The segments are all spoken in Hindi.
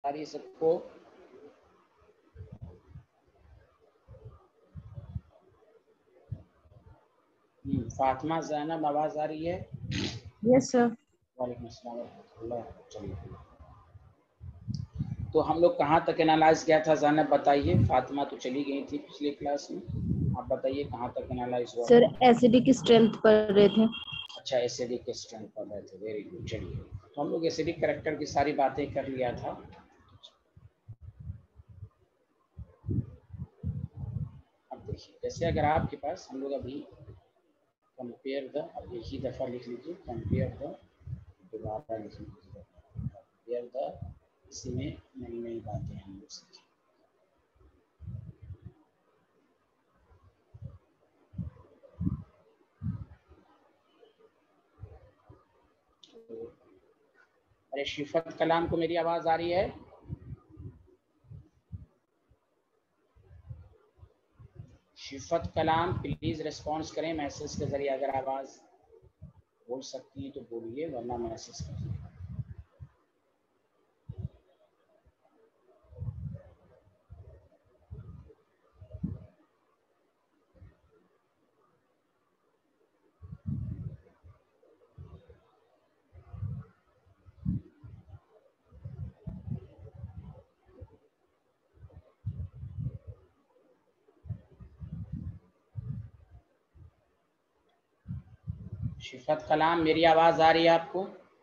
आ रही है सबको? फातिमा ज़ैनब आवाज आ रही है? Yes sir. वालेकुम अस्सलाम। चलिए, तो हम लोग कहाँ तक एनालाइज किया था ज़ैनब बताइए। फातिमा तो चली गई थी पिछली क्लास में, आप बताइए कहाँ तक एनालाइज हुआ? सर एसिडिक स्ट्रेंथ पढ़ रहे थे। अच्छा, एसिडिक स्ट्रेंथ पढ़ रहे थे, वेरी गुड। चलिए, तो हम लोग एसिडिक कैरेक्टर की सारी बातें कर लिया था। अब देखिए, जैसे अगर आपके पास, हम लोग अभी कंपेयर द, अब एक ही दफ़ा लिख लीजिए, कंपेयर द, दोबारा लिख लीजिए, कंपेयर द, इसी में नई नई बातें हम लोग सीखें। अरे शिफत कलाम को मेरी आवाज आ रही है? शिफत कलाम प्लीज रिस्पॉन्स करें मैसेज के जरिए। अगर आवाज बोल सकती है तो बोलिए, वरना मैसेज करिए। शिफत कलाम मेरी आवाज आ रही है आपको?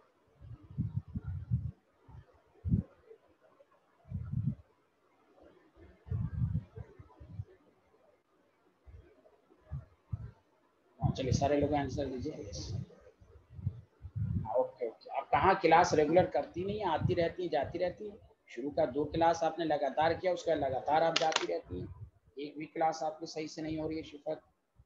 चलिए, सारे लोग आंसर दीजिए। Okay okay. आप कहाँ क्लास रेगुलर करती नहीं है, आती रहती है जाती रहती है? शुरू का 2 क्लास आपने लगातार किया, उसके बाद लगातार आप जाती रहती हैं। एक भी क्लास आपकी सही से नहीं हो रही है शिफत?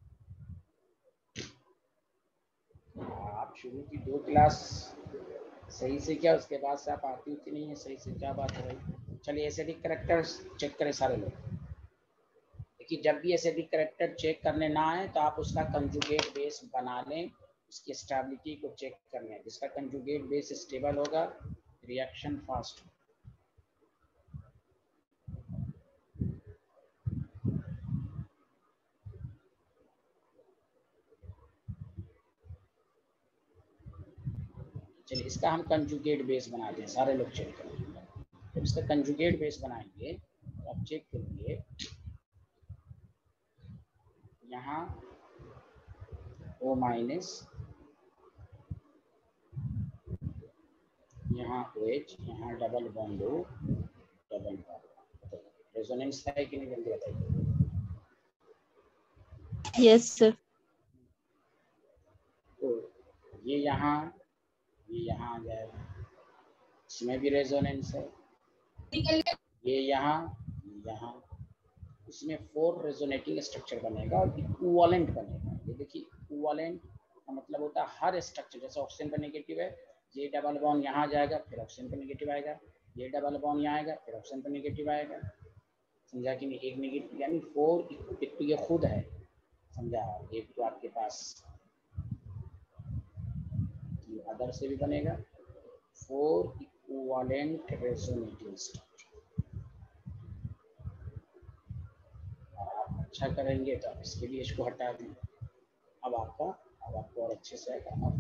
आप शुरू की 2 क्लास सही से किया, उसके बाद से आप आती होती नहीं है सही से, क्या बात है भाई? चलिए, एसिडिक कैरेक्टर्स चेक करें सारे लोग। देखिए, जब भी एसिडिक कैरेक्टर चेक करने ना आए तो आप उसका कंजुगेट बेस बना लें, उसकी स्टेबिलिटी को चेक करना है। जिसका कंजुगेट बेस स्टेबल होगा, रिएक्शन फास्ट। चलिए, इसका हम कंजुगेट बेस बनाते हैं, सारे लोग चेक करेंगे। जब इसका कंजुगेट बेस बनाएंगे तो आप चेक करिए, यहाँ O माइनस, यहाँ OH, यहाँ double bond O, double bond. Resonance है कि नहीं, जल्दी बताइए। Yes sir. तो ये यहाँ आ जाएगा, इसमें भी रेजोनेंस है। ये यहाँ इसमें 4 रेजोनेटिंग स्ट्रक्चर बनेगा और इक्विवेलेंट बनेगा। ये देखिए, इक्विवेलेंट का मतलब होता है हर स्ट्रक्चर, जैसे ऑक्सीजन का नेगेटिव है, ये डबल बॉन्ड यहाँ जाएगा, फिर ऑक्सीजन का नेगेटिव आएगा, ये डबल बॉन्ड यहाँ आएगा, फिर ऑक्सीजन का नेगेटिव आएगा। समझा कि नहीं? एक नेगेटिव यानी 4, एक तो ये खुद है, समझा, एक तो आपके पास अदर से भी बनेगा। 4 इक्विवेलेंट रेजोनेटिंग स्ट्रक्चर। आप अच्छा करेंगे तो आप इसके लिए इसको हटा दें। अब आपको और अच्छे से आएगा।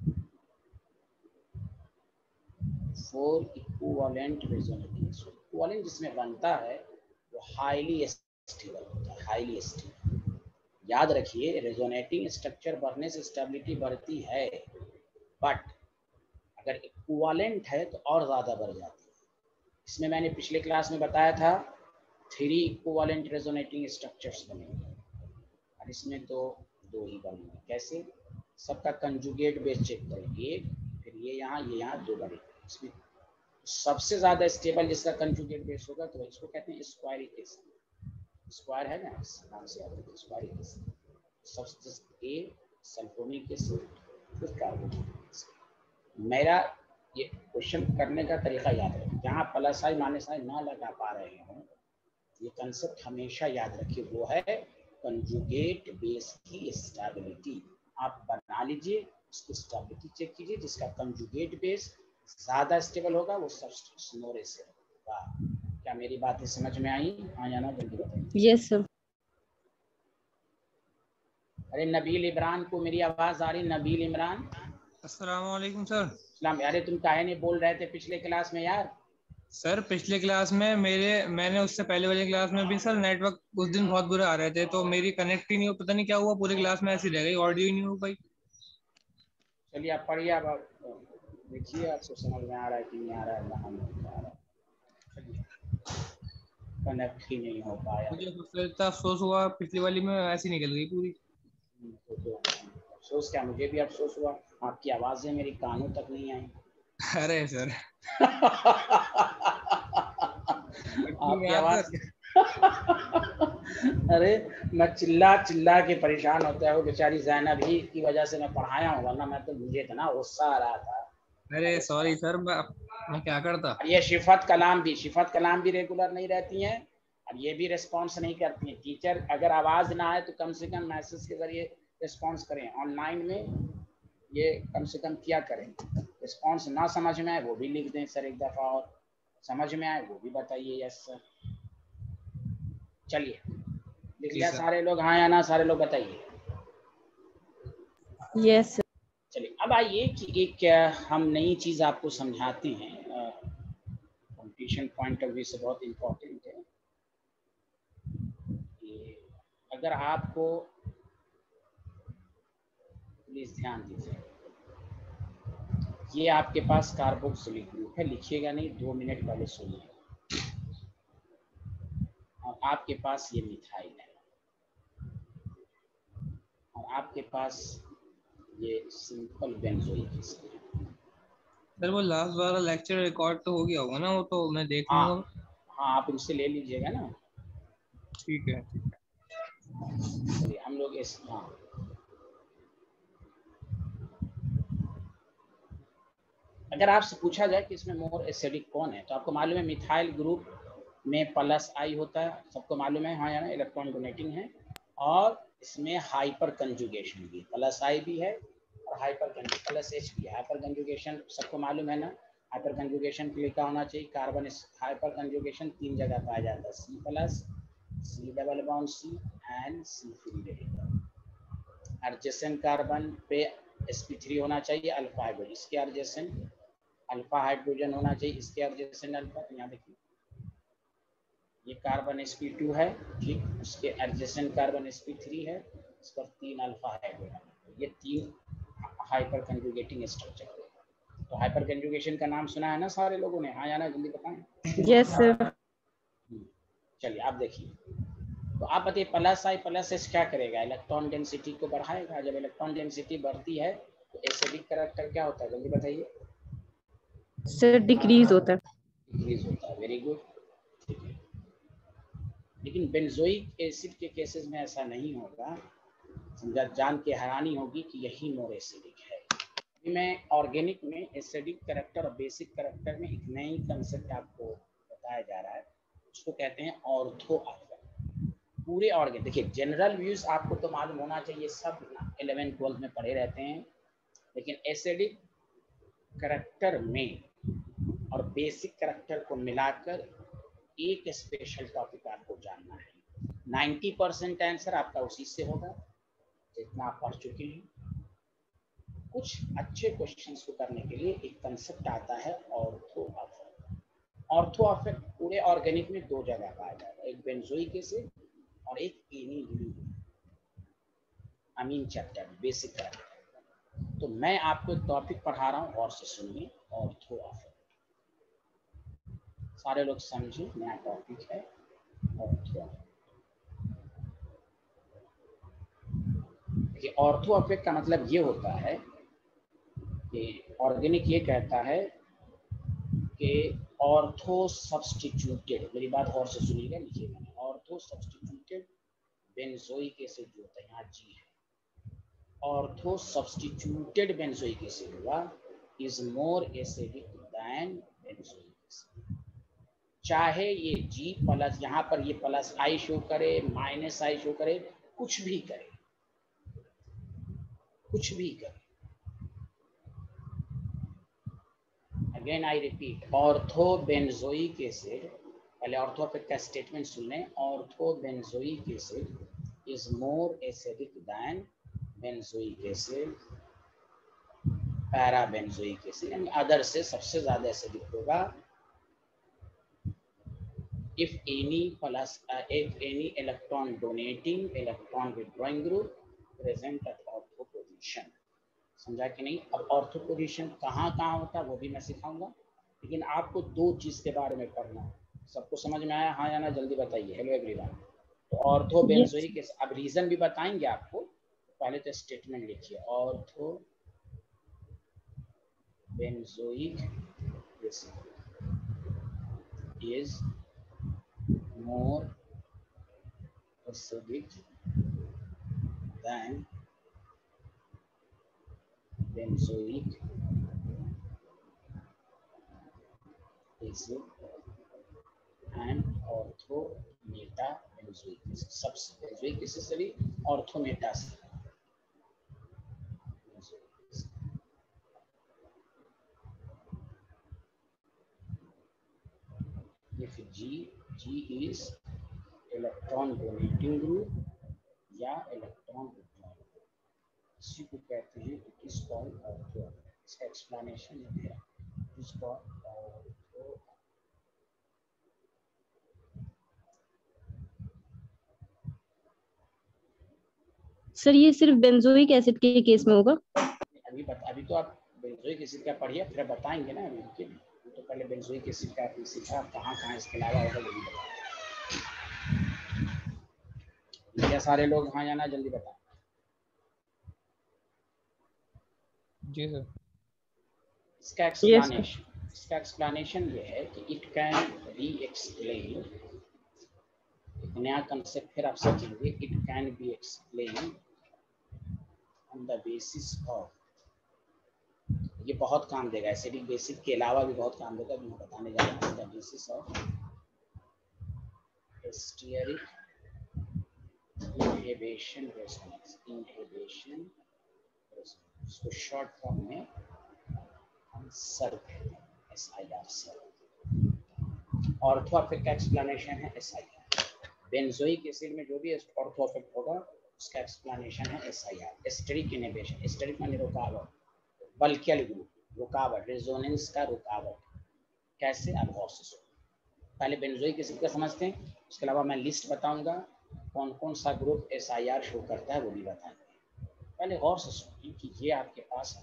4 इक्विवेलेंट रेजोनेटिंग। इक्विवेलेंट जिसमें बनता है वो हाईली स्टेबल होता है, हाईली स्टेबल। याद रखिए, रेजोनेटिंग स्ट्रक्चर बढ़ने से स्टेबिलिटी बढ़ती है, बट अगर इक्विवेलेंट है तो और ज़्यादा बढ़ जाती है। इसमें मैंने पिछले क्लास में बताया था 3 इक्विवेलेंट रेजोनेटिंग स्ट्रक्चर्स बनेंगे, और इसमें तो 2 ही बनेंगे। कैसे? सबका कंजुगेट बेस चेक करेंगे, फिर ये यहाँ 2 बनेंगे। इसमें सबसे ज़्यादा स्टेबल जिसका कंजुगेट बेस होगा तो इसको कहते हैं स्क्वायरिक एसिड। स्क्वायर है ना, इस नाम से याद रखिए, स्क्वायरिक एसिड। सबसे ए सल्फोनिक एसिड, फिर कार्बोनिक एसिड। मेरा ये क्वेश्चन करने का तरीका याद रखें, जहाँ प्लस आई माइनस आई ना लगा पा रहे हों, ये कंसेप्ट हमेशा याद रखिए, वो है कंजुगेट बेस की स्टेबिलिटी। आप बना लीजिए, उसकी स्टेबिलिटी चेक कीजिए। जिसका कंजुगेट बेस ज़्यादा स्टेबल होगा वो सब्स्टिट्यूशन से। वाह, क्या मेरी बातें समझ में आई? हाँ या ना जल्दी बताइए। Yes sir. अरे नबील इमरान को मेरी आवाज आ रही? नबील इमरान, अस्सलाम वालेकुम सर। सलाम। अरे तुम काहे नहीं बोल रहे थे पिछले क्लास में यार? सर पिछले क्लास में मैंने उससे पहले वाली क्लास में भी सर नेटवर्क उस दिन बहुत बुरे आ रहे थे, तो मेरी कनेक्ट ही नहीं हो, पता नहीं क्या हुआ, पूरी क्लास में ऐसी रह गई, ऑडियो ही नहीं हो पाई। चलिए आप पढ़िए, अब आप देखिए आपको समझ में आ रहा है कि नहीं आ रहा है? ना नहीं आ रहा है, चलिए कनेक्ट ही नहीं हो पाया। मुझे सबसे इतना अफसोस हुआ, पिछली वाली में ऐसी निकल गई पूरी। तो अफसोस क्या, मुझे भी अफसोस हुआ, आपकी आवाजें मेरी कानों तक नहीं आई। अरे सर आपकी आवाज अरे मैं चिल्ला चिल्ला के परेशान होता है, वो बेचारी ज़ैनब ही की वजह से मैं पढ़ाया हूँ, वरना मैं तो मुझे इतना गुस्सा आ रहा था। अरे सॉरी सर, मैं क्या करता। ये शिफत कलाम भी रेगुलर नहीं रहती हैं, और ये भी रिस्पॉन्स नहीं करती हैं। टीचर अगर आवाज़ ना आए तो कम से कम मैसेज के जरिए रिस्पॉन्स करें, ऑनलाइन में ये कम से कम किया करें। रिस्पॉन्स ना समझ में आए वो भी लिख दें सर एक दफ़ा, और समझ में आए वो भी बताइए यस सर। चलिए लिख लिया सारे लोग? हाँ या ना सारे लोग बताइए। Yes sir. चलिए अब आइए कि एक हम नई चीज़ आपको समझाते हैं, कंपटीशन पॉइंट ऑफ व्यू से बहुत इम्पोर्टेंट है। कि अगर आपको, प्लीज़ ध्यान दीजिए, ये आपके पास कार्बोक्सिलिक ग्रुप है, लिखिएगा नहीं, 2 मिनट पहले सुनिए। और आपके पास ये मिथाइल है, और आपके पास ये सिंपल बेंजोइक एसिड है। सर वो लास्ट वाला लेक्चर रिकॉर्ड तो हो गया होगा ना, वो तो मैं देख हाँ लूंगा। हाँ, आप इनसे ले लीजिएगा ना। ठीक है। चलिए हम लोग इस, हाँ अगर आपसे पूछा जाए कि इसमें मोर एसिडिक कौन है, तो आपको मालूम है मिथाइल ग्रुप में प्लस आई होता है, सबको मालूम है हाँ या ना, इलेक्ट्रॉन डोनेटिंग है। और इसमें हाइपर कंजुगेशन भी, प्लस आई भी है और हाइपर प्लस एच भी है। हाइपर कंजुगेशन सबको मालूम है ना, हाइपर कंजुगेशन के लिए क्या होना चाहिए? कार्बन, हाइपर कंजुगेशन 3 जगह पाया जाता है, C plus, C double bond C and C free radical. Adjacent carbon पे sp3 होना चाहिए अल्फा हाइड्रोजन, इसके एडजेसेंट अल्फा हाइड्रोजन होना चाहिए, इसके एडजेसेंट अल्फा। यहाँ देखिए ये कार्बन sp2 है, ठीक, उसके एडजेसेंट कार्बन sp3 है, इस पर 3 अल्फा हाइड्रोजन, ये 3 हाइपर कंजुगेटिंग स्ट्रक्चर है। तो हाइपर कंजुगेशन का नाम सुना है ना सारे लोगों ने? हाँ या ना जल्दी बताएं। Yes sir. चलिए आप देखिए, तो आप बताइए प्लस आई प्लस एस क्या करेगा? इलेक्ट्रॉन डेंसिटी को बढ़ाएगा। जब इलेक्ट्रॉन डेंसिटी बढ़ती है तो एसिडिक कैरेक्टर क्या होता है, जल्दी बताइए? सर डिक्रीज होता है। डिक्रीज होता है, वेरी गुड, ठीक है। लेकिन बेंजोइक एसिड के केसेस में ऐसा नहीं होगा, समझा, जान के हैरानी होगी कि यही मोर एसिडिक है। अभी मैं ऑर्गेनिक में एसिडिक कैरेक्टर और बेसिक कैरेक्टर में एक नई कंसेप्ट आपको बताया जा रहा है, उसको कहते हैं ऑर्थो ऑर्गेनिक। पूरे ऑर्गेनिक देखिए, जनरल व्यूज आपको तो मालूम होना चाहिए, सब 11th-12th में पढ़े रहते हैं, लेकिन एसिडिक कैरेक्टर में और बेसिक कैरेक्टर को मिलाकर एक स्पेशल टॉपिक आपको जानना है। 90% आंसर आपका उसी से होगा जितना आप पढ़ चुके हैं। कुछ अच्छे क्वेश्चंस को करने के लिए एक कंसेप्ट आता है ऑर्थो अफेक्ट। ऑर्थो अफेक्ट पूरे ऑर्गेनिक में 2 जगह पाया जाता है, एक बेंजोइक एसिड और एक अमीन चैप्टर बेसिक कैरेक्टर। तो मैं आपको एक टॉपिक पढ़ा रहा हूँ, और से सुनिए, ऑर्थो अफेक्ट। सारे लोग समझे, नया टॉपिक है ऑर्थो अफेक्ट। देखिए ऑर्थो अफेक्ट का मतलब ये होता है कि ऑर्गेनिक ये कहता है कि ऑर्थो सब्स्टिट्यूटेड, मेरी बात और से सुनिएगा, लिखिए मैंने, ऑर्थो सब्स्टिट्यूटेड बेंजोइक एसिड जो होता है, यहाँ जी है, ऑर्थो सब्स्टिट्यूटेड बेंजोइक एसिड हुआ is more acidic than benzoic acid. चाहे ये जी प्लस, यहाँ पर ये प्लस आई शो करे, माइनस आई शो करे, कुछ भी करे, कुछ भी करे, again I repeat, ortho benzoic acid, पहले ऑर्थोपेट का स्टेटमेंट सुन लें। Ortho benzoic acid is more acidic than benzoic acid, para benzoic acid यानी अदर से सबसे ज्यादा एसिडिक होगा। if any electron donating, electron withdrawing group present at ortho position। समझा कि नहीं? अब ऑर्थो पोजीशन कहाँ कहाँ होता है वो भी मैं सिखाऊंगा, लेकिन आपको दो चीज के बारे में पढ़ना है। सबको समझ में आया? हाँ या ना? जल्दी बताइए। Hello everyone. तो ऑर्थो बेंजोइक एसिड, अब रीजन भी बताएंगे आपको, पहले तो स्टेटमेंट लिखिए। Ortho benzoic acid is more acidic than benzoic acid and orthometa benzoic acid। सबसे benzoic acid से भी orthometa से। if G is electron donating group या electron withdrawing group, इसी को कहते हैं इट इज कॉल्ड ऑर्थो। इसका एक्सप्लेनेशन है मेरा, it is called ortho. Sir ये सिर्फ बेंजोइक एसिड के केस में होगा? अभी तो आप बेंजोइक एसिड का पढ़िए, फिर बताएंगे ना। अभी तो पहले बेंजोइक एसिड का आपने सीखा, कहाँ कहाँ इसके अलावा होगा ये भी बताएं। क्या सारे लोग हाँ या ना? जल्दी बताएं। जी सर। इसका एक्सप्लेनेशन ये है कि इट कैन बी एक्सप्लेन, एक नया कंसेप्ट फिर आप समझेंगे। It can be explain on the basis of, ये बहुत काम देगा, एसिडिक बेसिक के अलावा भी बहुत काम देगा, मैं बताने जा रहा हूँ। The basis of steric inhibition resonance, इसको शॉर्ट फॉर्म में हम SIR कहते हैं, SIR। ऑर्थो इफेक्ट का एक्सप्लेनेशन है SIR। बेंजोइक एसिड में जो भी ऑर्थो इफेक्ट होगा उसका एक्सप्लेनेशन है SIR, स्टेरिक इनहिबिशन। स्टेरिक माने रुकावट, बल्कियल ग्रुप, रुकावट, रेजोनेंस का रुकावट। कैसे? अब गौर से सुनो। पहले बेंजोइक एसिड का समझते हैं, उसके अलावा मैं लिस्ट बताऊंगा कौन कौन सा ग्रुप SIR शो करता है वो भी बताएंगे। पहले गौर से सुनिए कि ये आपके पास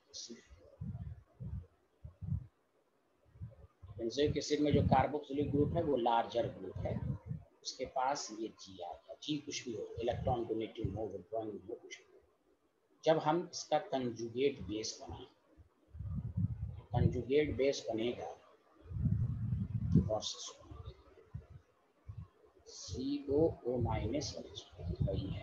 बेंजोइक एसिड में जो कार्बोक्सिलिक ग्रुप है वो लार्जर ग्रुप है, उसके पास ये G आ गया। G कुछ भी हो, इलेक्ट्रॉन डोनेटिंग हो, विड्रॉइंग हो, कुछ भी। जब हम इसका कंजुगेट बेस बनाएं, कंजुगेट बेस बनेगा और COO माइनस वही है।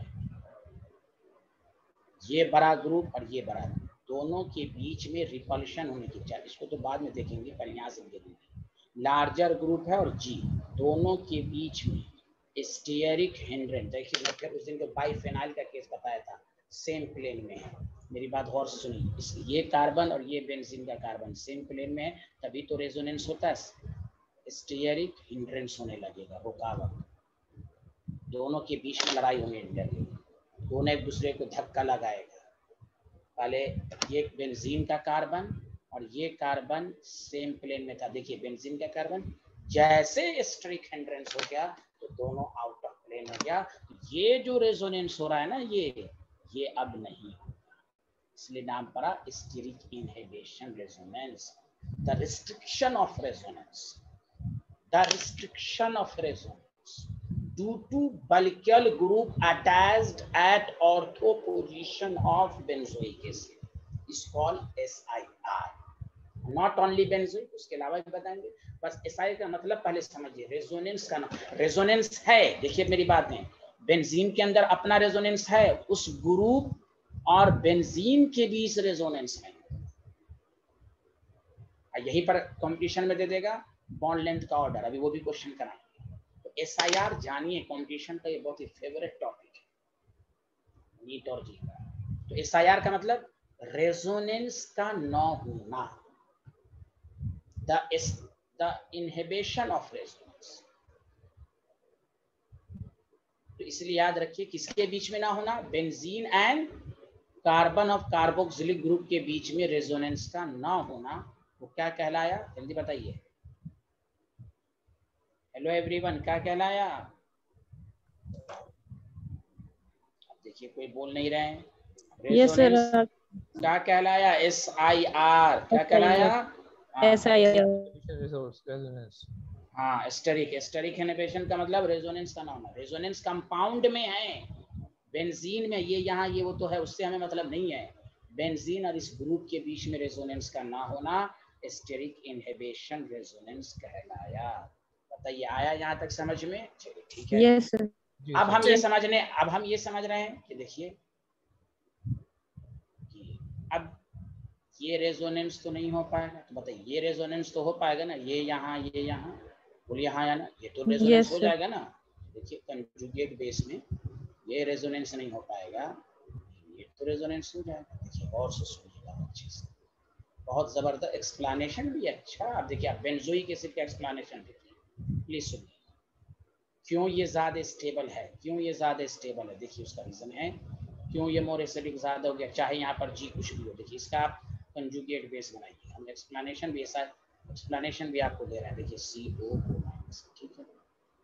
ये बड़ा ग्रुप और ये बड़ा ग्रुप, दोनों के बीच में रिपल्शन होने की चाहिए। इसको तो बाद में देखेंगे, पहले यहाँ से देखेंगे। लार्जर ग्रुप है और G, दोनों के बीच में स्टीयरिक हिंड्रेंस। देखिए मैं फिर उस दिन को बाइफेनाइल का केस बताया था, सेम प्लेन में है। मेरी बात गौर से सुनिए, ये कार्बन और ये बेंजीन का कार्बन सेम प्लेन में है, तभी तो रेजोनेंस होता है। स्टीयरिक हिंड्रेंस होने लगेगा, रुकावट, दोनों के बीच में लड़ाई होने लगेगी, दोनों एक दूसरे को धक्का लगाएगा। पहले ये बेंजीन का कार्बन और ये कार्बन सेम प्लेन में था। देखिए बेंजीन का कार्बन जैसे स्टीयरिक हिंड्रेंस हो गया तो दोनों आउट ऑफ प्लेन हो गया। ये जो रेजोनेंस हो रहा है ना, ये अब नहीं होगा, इसलिए नाम पड़ा steric inhibition resonance. The restriction of resonance, due to bulkial group attached at ortho position of benzoic acid is called SIR। Not only benzoic, उसके अलावा भी बताएंगे। बस SIR का मतलब पहले समझिए, रेजोनेंस का नाम। रेजोनेंस है, देखिए मेरी बात है, बेंजीन के अंदर अपना रेजोनेंस है, उस ग्रुप और बेंजीन के बीच रेजोनेंस है। यहीं पर कंपटीशन में दे देगा बॉन्ड लेंथ का ऑर्डर, अभी वो भी क्वेश्चन कराएंगे। तो SIR जानिए, कंपटीशन का ये बहुत ही फेवरेट टॉपिक है नीट और जी का। तो SIR का मतलब रेजोनेंस का न होना। The inhibition of resonance. तो इसलिए याद रखिए किसके बीच में ना होना, benzene and carbon of carboxylic group के बीच में रेजोनेंस का ना होना, वो क्या कहलाया, जल्दी बताइए। हेलो एवरीवन, क्या कहलाया? अब देखिए कोई बोल नहीं रहे हैं। Yes sir. रेजोनेंस क्या कहलाया? SIR क्या कहलाया? हाँ, स्टेरिक इनहिबिशन का मतलब रेजोनेंस का ना होना। रेजोनेंस कंपाउंड में है, बेंजीन में ये यहाँ ये वो तो है, उससे हमें मतलब नहीं है। बेंजीन और इस ग्रुप के बीच में रेजोनेंस का ना होना स्टेरिक इनहिबिशन रेजोनेंस कहलाया। बताइए आया यहाँ तक समझ में? चलिए ठीक है। Yes sir. अब हम ये समझ रहे हैं कि देखिए अब ये रेजोनेंस तो नहीं हो पाएगा, तो बताइए ये रेजोनेंस तो हो पाएगा ना, ये यहाँ बोलिए हाँ या ना, ये तो रेजोनेंस हो जाएगा ना। देखिए कंजुगेट बेस में ये रेजोनेंस नहीं हो पाएगा, ये तो रेजोनेंस हो जाएगा। देखिए और से सुनिएगा अच्छे से, बहुत जबरदस्त एक्सप्लेनेशन भी अच्छा। अब देखिए आप बेंजोइक एसिड का एक्सप्लेनेशन देखिए, प्लीज सुनिए। क्यों ये ज्यादा स्टेबल है, क्यों ये ज्यादा स्टेबल है? देखिए उसका रीजन है क्यों ये मोर एसिडिक ज्यादा हो गया, चाहे यहाँ पर जी कुछ भी हो। देखिए इसका आप कंजुगेट बेस बनाइए, हम एक्सप्लेनेशन भी ऐसा एक्सप्लेनेशन भी आपको दे रहे हैं। देखिए CO2-, ठीक है।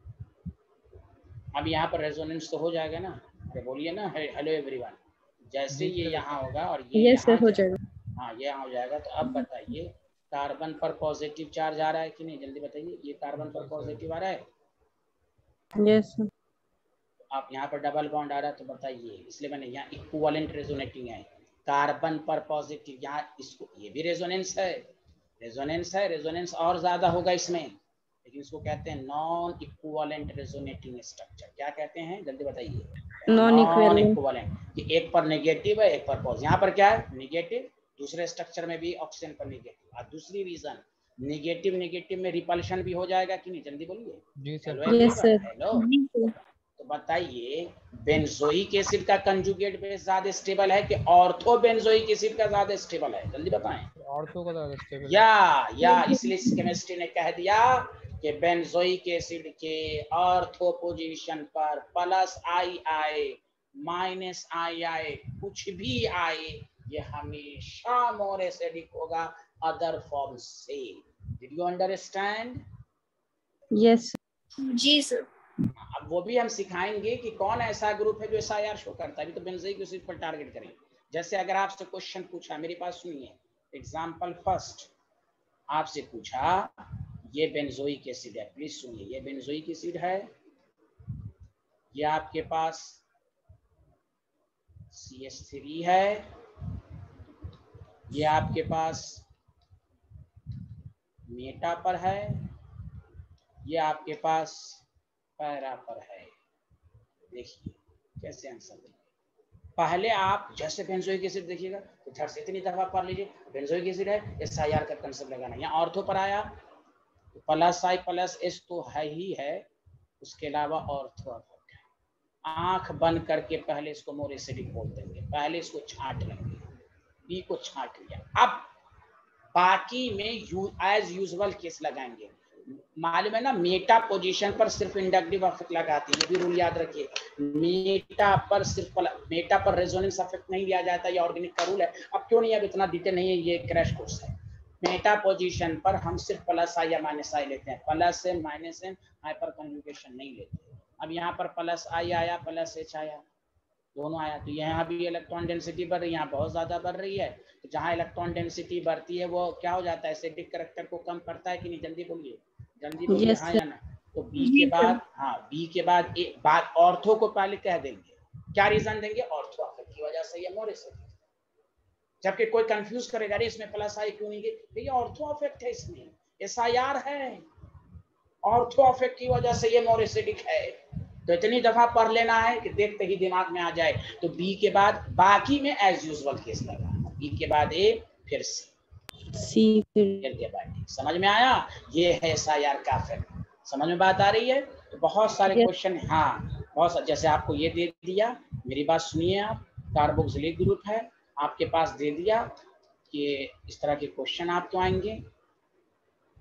अब यहाँ पर रेजोनेंस तो हो जाएगा ना, अरे बोलिए ना हेलो एवरीवन। जैसे ये यहाँ होगा और ये यहाँ हो जाएगा। हाँ ये यहाँ हो जाएगा, तो अब बताइए कार्बन पर पॉजिटिव चार्ज आ रहा है कि नहीं, जल्दी बताइए। ये कार्बन पर पॉजिटिव आ रहा है, यस। आप यहाँ पर डबल बॉन्ड आ रहा है, तो बताइए, इसलिए मैंने यहाँ इक्विवेलेंट रेजोनेटिंग है। कार्बन पर पॉजिटिव, यहाँ इसको ये भी रेजोनेंस है, रेजोनेंस और ज्यादा होगा इसमें, लेकिन इसको कहते हैं नॉन इक्विवेलेंट रेजोनेटिंग स्ट्रक्चर। क्या कहते हैं जल्दी बताइए? नॉन इक्विवेलेंट, कि एक पर नेगेटिव है एक पर पॉजिटिव। यहाँ पर क्या है नेगेटिव, दूसरे स्ट्रक्चर में भी ऑक्सीजन पर नेगेटिव। और दूसरी रीजन नेगेटिव में रिपल्शन भी हो जाएगा कि नहीं, जल्दी बोलिए। जी सर। हेलो, तो बताइए बेंजोइक एसिड का कंजुगेट बेस ज्यादा स्टेबल है कि ऑर्थो बेंजोइक एसिड का ज्यादा स्टेबल है, जल्दी बताएं। ऑर्थो का ज्यादा स्टेबल या इसलिए केमिस्ट्री ने कह दिया कि बेंजोइक एसिड के ऑर्थो पोजीशन पर प्लस आई माइनस आई कुछ भी आए, ये हमेशा मोर एसिडिक होगा अदर फॉर्म से। Did you understand? यस जी सर। अब वो भी हम सिखाएंगे कि कौन ऐसा ग्रुप है जो SIR शो करता है। अभी तो बेंजोइक एसिड पर टारगेट करें। जैसे अगर आपसे क्वेश्चन पूछा, मेरी बात सुनिए, एग्जांपल फर्स्ट आपसे पूछा ये बेंजोइक एसिड है, प्लीज सुनिए, ये बेंजोइक एसिड है, ये आपके पास CH3 है, ये आपके पास मेटा पर है, ये आपके पास पैरा पर है। देखिए कैसे आंसर देंगे। पहले आप जैसे बेंजोइक एसिड देखिएगा तो झट से इतनी दफा पढ़ लीजिए, बेंजोइक एसिड है SIR का कंसेप्ट लगाना। यहाँ ऑर्थो पर आया तो प्लस I प्लस S तो है ही है, उसके अलावा ऑर्थो है। आंख बंद करके पहले इसको मोर एसिडिक बोल देंगे, पहले इसको छांट लेंगे, B को छांट लिया। अब बाकी में एज यूजुअल केस लगाएंगे। मालूम है ना मेटा पोजीशन पर सिर्फ इंडक्टिव अफेक्ट लगाती है, ये भी रूल याद रखिए। मेटा पर रेजोनेंस अफेक्ट नहीं लिया जाता, ये ऑर्गेनिक का रूल है। अब क्यों नहीं, अब इतना डिटेल नहीं है, ये क्रैश कोर्स है। मेटा पोजीशन पर हम सिर्फ प्लस I या माइनस I लेते हैं, plus M minus M hyper conjugation नहीं लेते। अब यहाँ पर प्लस I आया प्लस H आया, दोनों आया, तो यहाँ भी इलेक्ट्रॉन डेंसिटी बढ़ रही है, यहाँ बहुत ज्यादा बढ़ रही है। तो जहाँ इलेक्ट्रॉन डेंसिटी बढ़ती है वो क्या हो जाता है, एसिडिक कैरेक्टर को कम करता है कि नहीं, जल्दी बोलिए, जल्दी बोलिए हाँ या ना। तो B के बाद, हाँ B के बाद एक बात ऑर्थो को पहले कह देंगे, क्या रीजन देंगे, ऑर्थो अफेक्ट की वजह से ये मोर एसिडिक। जबकि कोई कंफ्यूज करेगा अरे इसमें प्लस I क्यों नहीं, ये ऑर्थो अफेक्ट है, इसमें SIR है, ऑर्थो अफेक्ट की वजह से ये मोर एसिडिक है। तो इतनी दफा पढ़ लेना है कि देखते ही दिमाग में आ जाए। तो B के बाद बाकी में एज यूजुअल केस लगा, B के बाद A फिर C फिर के बाद D। समझ में आया? ये है SIR का अफेक्ट। समझ में बात आ रही है? तो बहुत सारे क्वेश्चन, हाँ बहुत, जैसे आपको ये दे दिया, मेरी बात सुनिए आप, कार्बोक्सिलिक ग्रुप है आपके पास, दे दिया कि इस तरह के क्वेश्चन आपको आएंगे।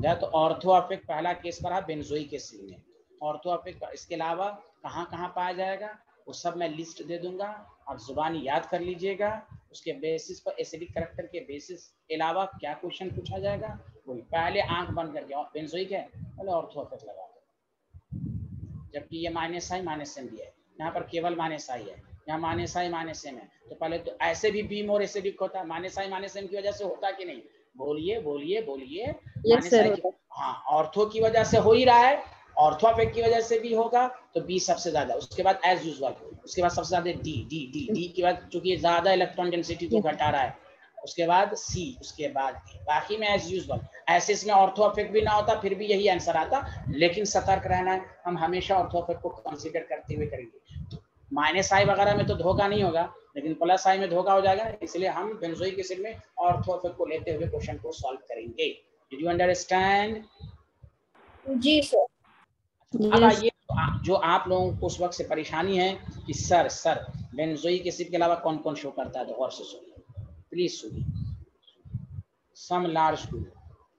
समझा। तो ऑर्थोअफेक्ट पहला केस पढ़ा बेंजोइक एसिड में। ऑर्थोअफेक्ट इसके अलावा कहाँ कहाँ पाया जाएगा वो सब मैं लिस्ट दे दूंगा, आप जुबानी याद कर लीजिएगा। उसके बेसिस पर एसिडिक करेक्टर के बेसिस के अलावा क्या क्वेश्चन पूछा जाएगा वही। पहले आंख बंद करके बेंजोइक है पहले ऑर्थोअफेक्ट लगा दो, जबकि ये माइनस आई माइनस एम भी है, यहाँ पर केवल माइनस आई है, यहाँ माइनस आई माइनस एम है। तो पहले तो ऐसे भी बी मोर एसिडिक होता है, माइनस आई माइनस एम की वजह से होता कि नहीं, बोलिए बोलिए बोलिए। यस माइनस सर आई होता। हाँ ऑर्थो की वजह से हो ही रहा है, ऑर्थोअफेक्ट की वजह से भी होगा, तो बी सबसे ज्यादा। उसके बाद एज यूजुअल, उसके बाद सबसे ज्यादा डी डी डी डी के बाद चूंकि ज्यादा इलेक्ट्रॉन डेंसिटी को घटा रहा है, उसके बाद सी, उसके बाद बाकी में एज यूजुअल। ऐसे इसमें ऑर्थोअफेक्ट भी ना होता फिर भी यही आंसर आता, लेकिन सतर्क रहना है, हम हमेशा ऑर्थोअफेक्ट को कंसीडर करते हुए करेंगे। माइनस आई वगैरह में तो धोखा नहीं होगा, लेकिन प्लस आई में धोखा हो जाएगा, इसलिए हम बेंजोइक एसिड में ऑर्थोअफेक्ट को लेते हुए क्वेश्चन को सॉल्व करेंगे। Did you understand? जी सर। अब यस आइए जो आप लोगों को उस वक्त से परेशानी है कि सर बेंजोइक एसिड के अलावा कौन कौन शो करता है, तो गौर से सुनिए प्लीज सुनिए। Some large group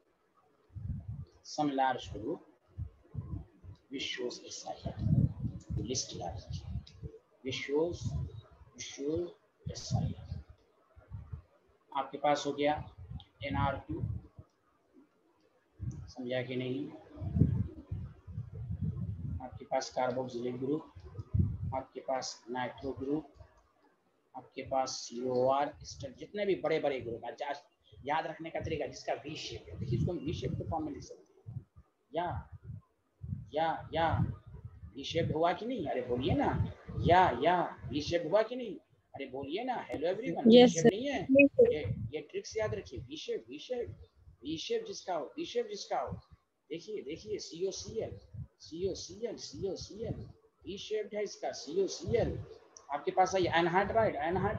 which shows SIR, list याद रखिए, which shows SIR। आपके पास हो गया NR2, समझा कि नहीं? आपके पास कार्बोक्सिलिक ग्रुप, आपके पास नाइट्रो ग्रुप, आपके पास COR एस्टर, जितने भी बड़े बड़े ग्रुप है। याद रखने का तरीका जिसका वी शेप है, देखिए इसको हम वी शेप के फॉर्म में लिख सकते हैं, या वी शेप हुआ कि नहीं, अरे बोलिए ना, या वी शेप हुआ कि नहीं, अरे बोलिए ना, hello everyone. V yes shape sir नहीं है, ये ट्रिक्स याद रखिए, वी शेप जिसका हो, देखिए COCl वी शेप है इसका, COCl। आपके पास है एनहाइड्राइड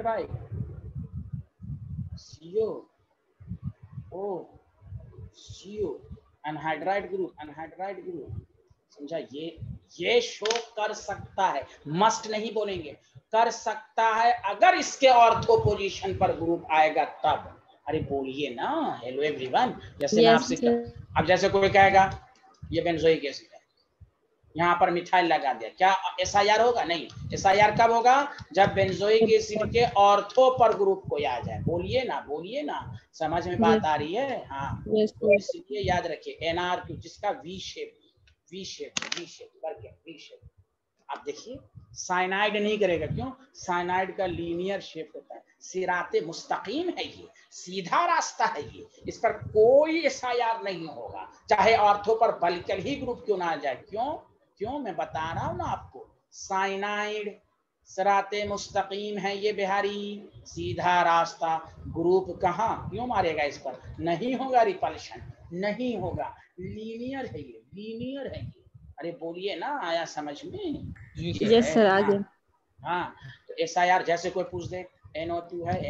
CO एनहाइड्राइड ग्रुप, समझा। ये शो कर सकता है, मस्ट नहीं बोलेंगे, कर सकता है अगर इसके ऑर्थो पोजीशन पर ग्रुप आएगा तब। अरे बोलिए ना, हेलो एवरीवन। जैसे मैं यस आपसे सर अब जैसे कोई कहेगा ये बेंजोइक एसिड है, यहाँ पर मिथाइल लगा दिया, क्या SIR होगा? नहीं। SIR कब होगा? जब बेंजोइक एसिड के ऑर्थो पर ग्रुप कोई आ जाए। बोलिए ना, समझ में बात आ रही है? हाँ, यस तो सर इसलिए याद रखिए NR2 जिसका वी शेप करके वी शेप। आप देखिए साइनाइड नहीं करेगा, क्यों? साइनाइड का लीनियर शेप होता है, सिराते मुस्तकीम है, ये सीधा रास्ता है, ये इस पर कोई SIR नहीं होगा, चाहे ऑर्थो पर बल्कल ही ग्रुप क्यों ना आ जाए। क्यों मैं बता रहा हूं ना आपको, साइनाइड सिराते मुस्तकीम है ये बिहारी, सीधा रास्ता, ग्रुप कहाँ क्यों मारेगा इस पर? नहीं होगा रिपल्शन, नहीं होगा, लीनियर है ये। अरे बोलिए ना, आया समझ में? यस सर आ गया। हाँ, तो SIR जैसे कोई पूछ दे NO2 है,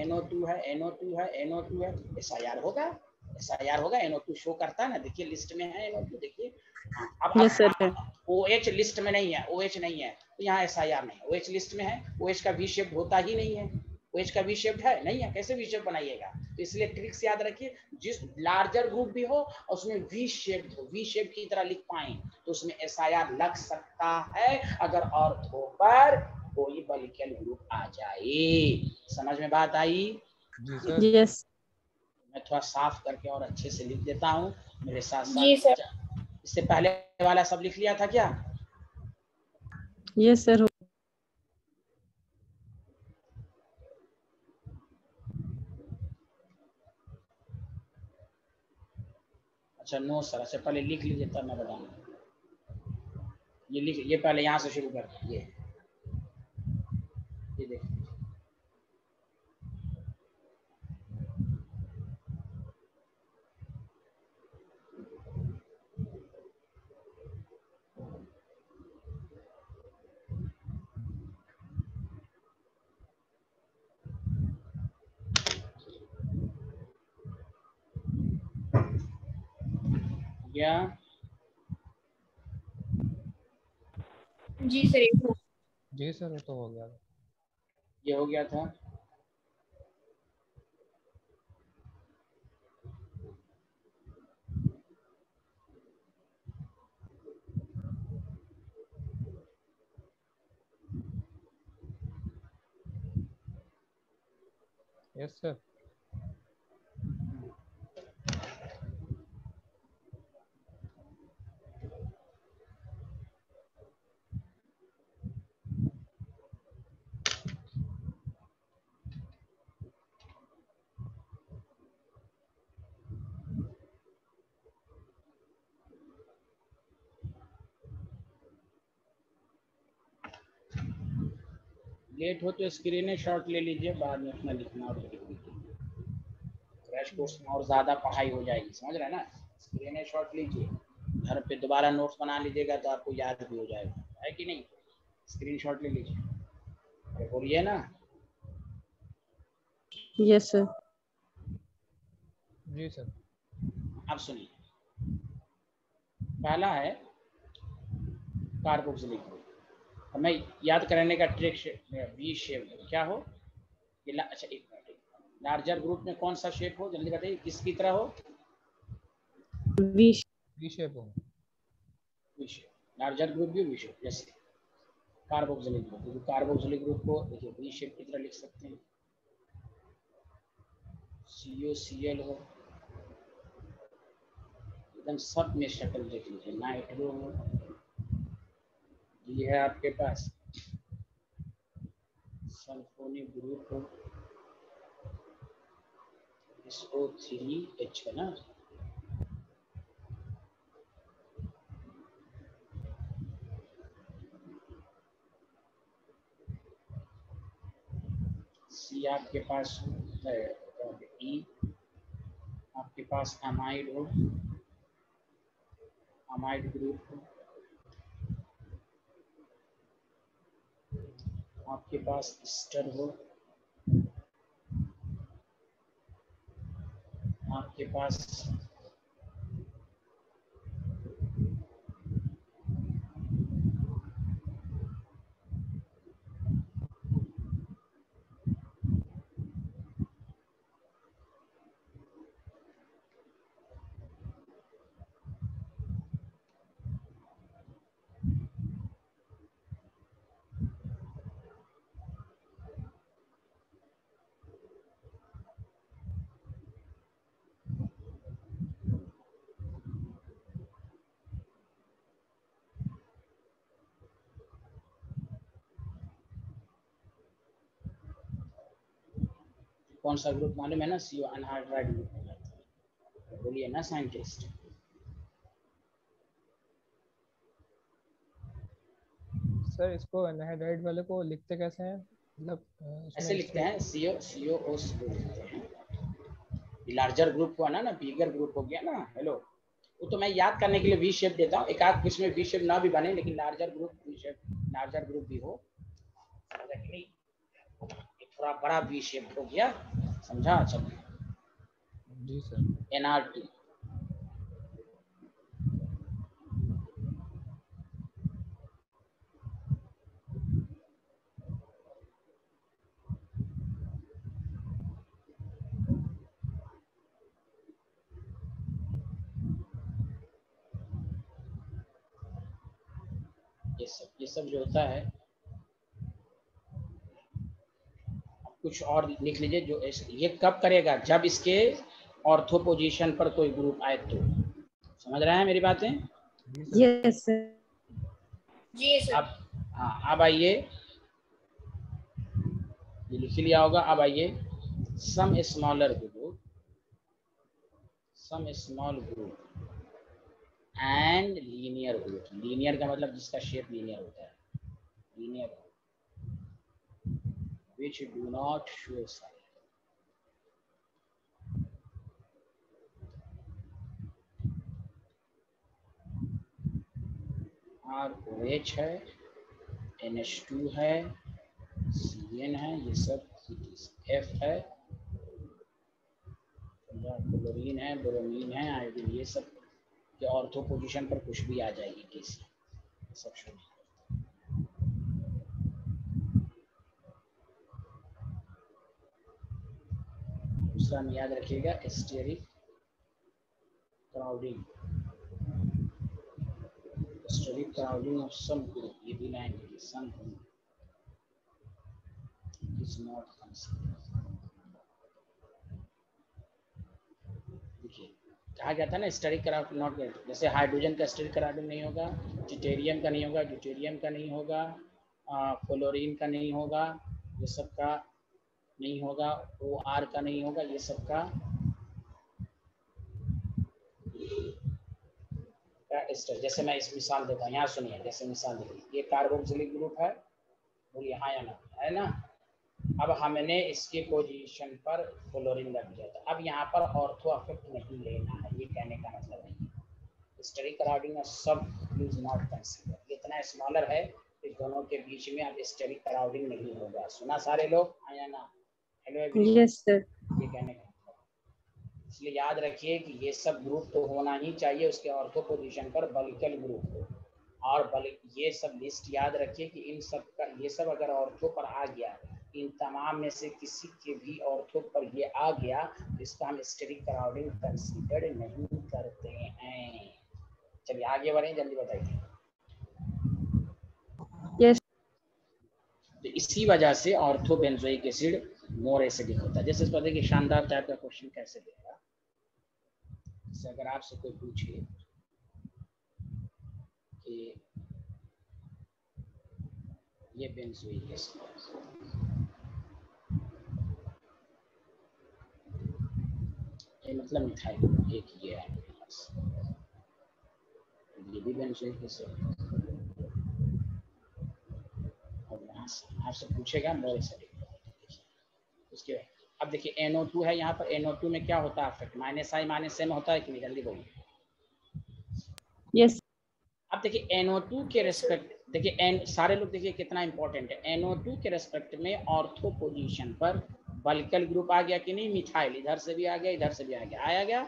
SIR होगा, NO2 शो करता है ना, देखिए लिस्ट में है NO2, देखिए। अब यस सर OH लिस्ट में नहीं है, OH नहीं है, तो यहाँ SIR नहीं है। OH लिस्ट में है, OH का वी शेप होता ही नहीं है, OH का वी शेप है नहीं है, कैसे वी शेप बनाइएगा? तो इसलिए ट्रिक्स याद रखिए, जिस लार्जर ग्रुप भी हो और उसमें वी शेप की तरह लिख पाए तो उसमें SIR लग सकता है, अगर ऑर्थो पर कोई बल्कल ग्रुप आ जाए। समझ में बात आई? जी सर। यस मैं थोड़ा साफ करके और अच्छे से लिख देता हूँ, मेरे साथ जी सर। इससे पहले वाला सब लिख लिया था क्या? यस सर अच्छा नो सर, अच्छा पहले लिख लीजिए तब मैं बताऊंगा। ये पहले यहाँ से शुरू करते हैं, ये देखिए क्या? जी सर। जी सर वो तो हो गया। ये हो गया था। Yes sir. लेट हो तो स्क्रीन शॉट ले लीजिए, बाद में अपना लिखना और लिख लीजिए। क्रैश कोर्स में और ज़्यादा पढ़ाई हो जाएगी, समझ रहे हैं ना। स्क्रीन शॉट लीजिए, घर पे दोबारा नोट्स बना लीजिएगा तो आपको याद भी हो जाएगा, है कि नहीं। स्क्रीन शॉट ले लीजिए, अरे बोलिए ना। Yes sir. जी सर। अब सुनिए, पहला है कार्बोक्सिलिक ग्रुप। हमें याद कराने का ट्रिक वी शेप क्या हो ये। अच्छा एक मिनट, लार्जर ग्रुप में कौन सा शेप हो, जल्दी बताइए, किसकी तरह हो। वी वी शेप हो। V shape. लार्जर ग्रुप भी वी शेप, जैसे कार्बोक्सिलिक ग्रुप, क्योंकि कार्बोक्सिलिक ग्रुप को देखिए वी शेप की तरह लिख सकते हैं। COCl हो, एकदम सब में शक्ल देख लीजिए। नाइट्रो हो, ये है आपके पास सल्फोनिक ग्रुप हो, SO3H है ना। C आपके पास है, E आपके पास अमाइड हो, अमाइड ग्रुप हो, आपके पास ईस्टर हो, आपके पास कौन सा ग्रुप मालूम है ना, CO अनहाइड्राइड ग्रुप हो जाता है। बोलिए ना साइंटिस्ट। सर इसको एनहाइड्राइड वाले को लिखते कैसे हैं, मतलब ऐसे लिखते हैं, COO बोलते हैं। लार्जर ग्रुप हुआ ना बिगर ग्रुप हो गया ना। हेलो, वो तो मैं याद करने के लिए वी शेप देता हूँ। एक आध कुछ में वी शेप ना भी बने, लेकिन larger group V shape, larger group भी हो, समझा कि नहीं। थोड़ा बड़ा वी शेप हो गया, समझा। चलिए, जी सर। NR2 ये सब जो होता है, कुछ और लिख लीजिए। जो ये कब करेगा, जब इसके ऑर्थो पोजीशन पर कोई ग्रुप आए तो। समझ रहे हैं मेरी बातें। Yes sir. जी सर। अब हाँ, अब आइए, ये लिख लिया होगा। अब आइए, some small group and linear group. Linear का मतलब जिसका शेप लीनियर होता है, linear which do not show sign ROH है, NH2 है, CN है, ये सब F है, क्लोरीन है, ब्रोमीन है, आयोडीन, ये सब के ऑर्थो पोजीशन पर कुछ भी आ जाएगी केसी, सब शो। दूसरा में याद रखिएगा steric crowding, steric crowding of some group, ये भी लाएंगे। Some group is not considered. देखिए कहा गया था ना स्टेरिक कराउडिंग नॉट, जैसे हाइड्रोजन का स्टेरिक कराउडिंग नहीं होगा, ड्यूटेरियम का नहीं होगा, ड्यूटेरियम का नहीं होगा, फ्लोरीन का नहीं होगा, ये सब का नहीं होगा, OR का नहीं होगा, ये सब का एस्टर। जैसे मैं इस मिसाल देता हूँ, यहाँ सुनिए, जैसे मिसाल देखिए, ये कार्बोक्सिलिक ग्रुप है, बोलिए हाँ या ना, है ना। अब हमने इसके पोजीशन पर फ्लोरीन रख दिया था, अब यहाँ पर ऑर्थो अफेक्ट नहीं लेना है, ये कहने का मतलब है स्टेरिक कराउडिंग सब इज नॉट कंसीडर। इतना स्मॉलर है, इस दोनों के बीच में अब स्टेरिक कराउडिंग नहीं होगा। सुना सारे लोग, हाँ या ना? Hello everyone. Yes sir. ये कहने का इसलिए याद रखिए कि ये सब ग्रुप तो होना ही चाहिए उसके ऑर्थो पोजीशन पर, बल्कल ग्रुप हो। और ये सब लिस्ट याद रखिए कि इन सब का, ये सब अगर ऑर्थो पर आ गया, इन तमाम में से किसी के भी ऑर्थो पर ये आ गया, तो इसका हम स्टेरिक कराउडिंग कंसीडर नहीं करते हैं। चलिए आगे बढ़ें, जल्दी बताइए। यस। तो इसी वजह से ortho benzoic acid more acidic होता है। जैसे देखिए शानदार टाइप का क्वेश्चन कैसे देगा, जैसे अगर आपसे कोई पूछे कि ये बेंजोइक एसिड, ये मतलब मिथाइल, एक ये है, ये भी बेंजोइक एसिड, और यहाँ से आपसे पूछेगा मोर एसिडिक। उसके अब देखिए NO2 है, यहाँ पर NO2 में क्या होता है अफेक्ट, -I में होता है कि नहीं, जल्दी बोलिए। यस। अब देखिए NO2 के रेस्पेक्ट, देखिए सारे लोग देखिए कितना इंपॉर्टेंट है, NO2 के रेस्पेक्ट में ऑर्थो पोजीशन पर बल्कल ग्रुप आ गया कि नहीं, मिथाइल इधर से भी आ गया, इधर से भी आ गया, आया गया।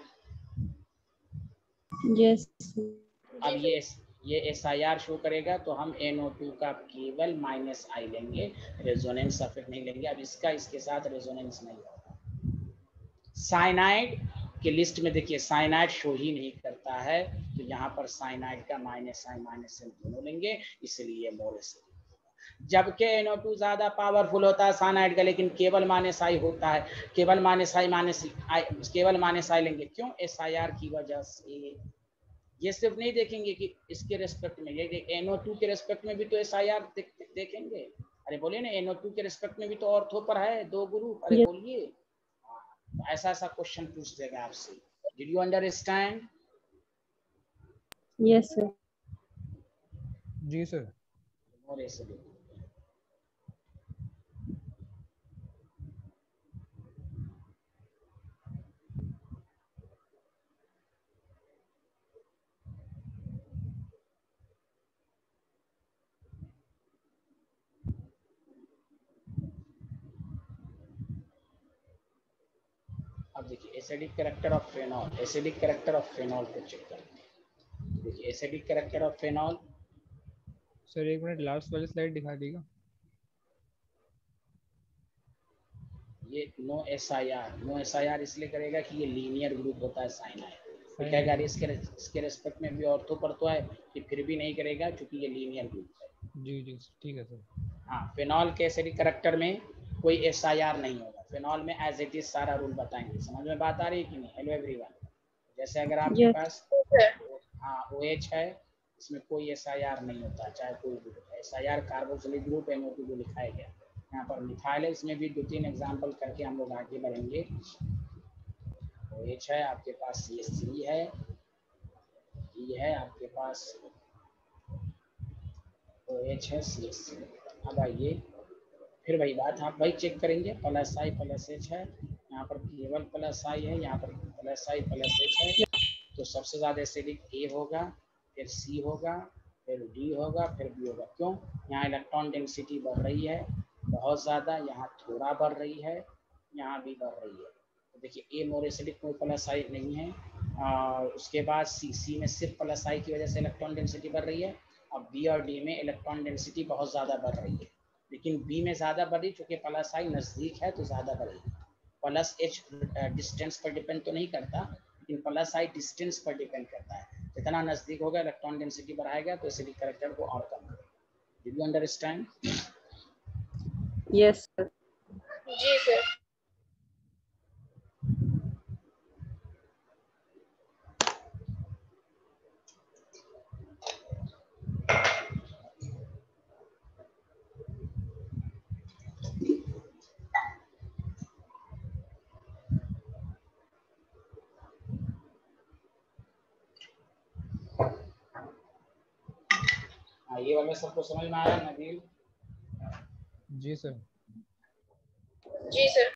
यस। अब ये SIR शो करेगा, तो हम NO2 का केवल -I लेंगे, रेजोनेंस अफेक्ट नहीं लेंगे। अब इसका इसके साथ रेजोनेंस नहीं होगा। साइनाइड के लिस्ट में देखिए साइनाइड शो ही नहीं करता है, तो यहाँ पर साइनाइड का -I दोनों लेंगे, इसलिए मोर एसिडिक। जबकि NO2 ज्यादा पावरफुल होता है साइनाइड का, लेकिन केवल -I होता है, केवल -I लेंगे, क्यों? SIR की वजह से। ये सिर्फ नहीं देखेंगे कि इसके रेस्पेक्ट में, ये NO2 के रेस्पेक्ट में भी तो SIR देखेंगे। अरे बोलिए ना, NO2 के रेस्पेक्ट में भी तो ऑर्थो पर है 2 ग्रुप, अरे बोलिए। ऐसा क्वेश्चन पूछ देगा आपसे। Did you understand? Yes sir. जी सर। More acidic. अब देखिए acidic character of phenol, acidic character of phenol को चेक करते हैं। देखिए acidic character of phenol, sir एक मिनट, लास्ट वाली स्लाइड दिखा दीजिएगा। ये नो SIR इसलिए करेगा कि ये लीनियर ग्रुप होता है साइनाइड। तो कहेगा इसके रेस्पेक्ट में भी ऑर्थो पर तो है, कि फिर भी नहीं करेगा क्योंकि ये लीनियर ग्रुप है। जी जी ठीक है सर। हाँ, फेनॉल के एसिडिक कैरेक्टर में कोई SIR नहीं होगा, फेनॉल में एज इट इज सारा रूल बताएंगे। समझ में बात आ रही है कि नहीं? Hello everyone. जैसे अगर आपके पास हाँ OH है, इसमें कोई SIR नहीं होता, चाहे कोई ग्रुप है। SIR कार्बोक्सिलिक ग्रुप NO2 जो लिखाया गया, यहाँ पर मिथाइल है, इसमें भी 2-3 एग्जाम्पल करके हम लोग आगे बढ़ेंगे। OH है आपके पास, CH3 है, ये है आपके पास OH है, CH3। अब आइए फिर वही बात, आप वही चेक करेंगे, +I+H है, यहाँ पर केवल +I है, यहाँ पर +I+H है, तो सबसे ज़्यादा एसिडिक A होगा, फिर C होगा, फिर D होगा, फिर B होगा। क्यों? यहाँ इलेक्ट्रॉन डेंसिटी बढ़ रही है बहुत ज़्यादा, यहाँ थोड़ा बढ़ रही है, यहाँ भी बढ़ रही है। तो देखिए A मोर एसिडिक, कोई +I नहीं है। उसके बाद C में सिर्फ +I की वजह से इलेक्ट्रॉन डेंसिटी बढ़ रही है। अब B और D में इलेक्ट्रॉन डेंसिटी बहुत ज़्यादा बढ़ रही है, लेकिन B में ज़्यादा बढ़ी चूँकि +I नज़दीक है तो ज़्यादा बढ़ेगी। +H डिस्टेंस पर डिपेंड तो नहीं करता, लेकिन +I डिस्टेंस पर डिपेंड करता है। जितना नज़दीक होगा इलेक्ट्रॉन डेंसिटी बढ़ाएगा तो एसिडिक कैरेक्टर को और कम करेगा। Did you understand? Yes sir. जी सर। हाँ, ये वाला सबको समझ में आ रहा है नबील? जी सर। जी सर।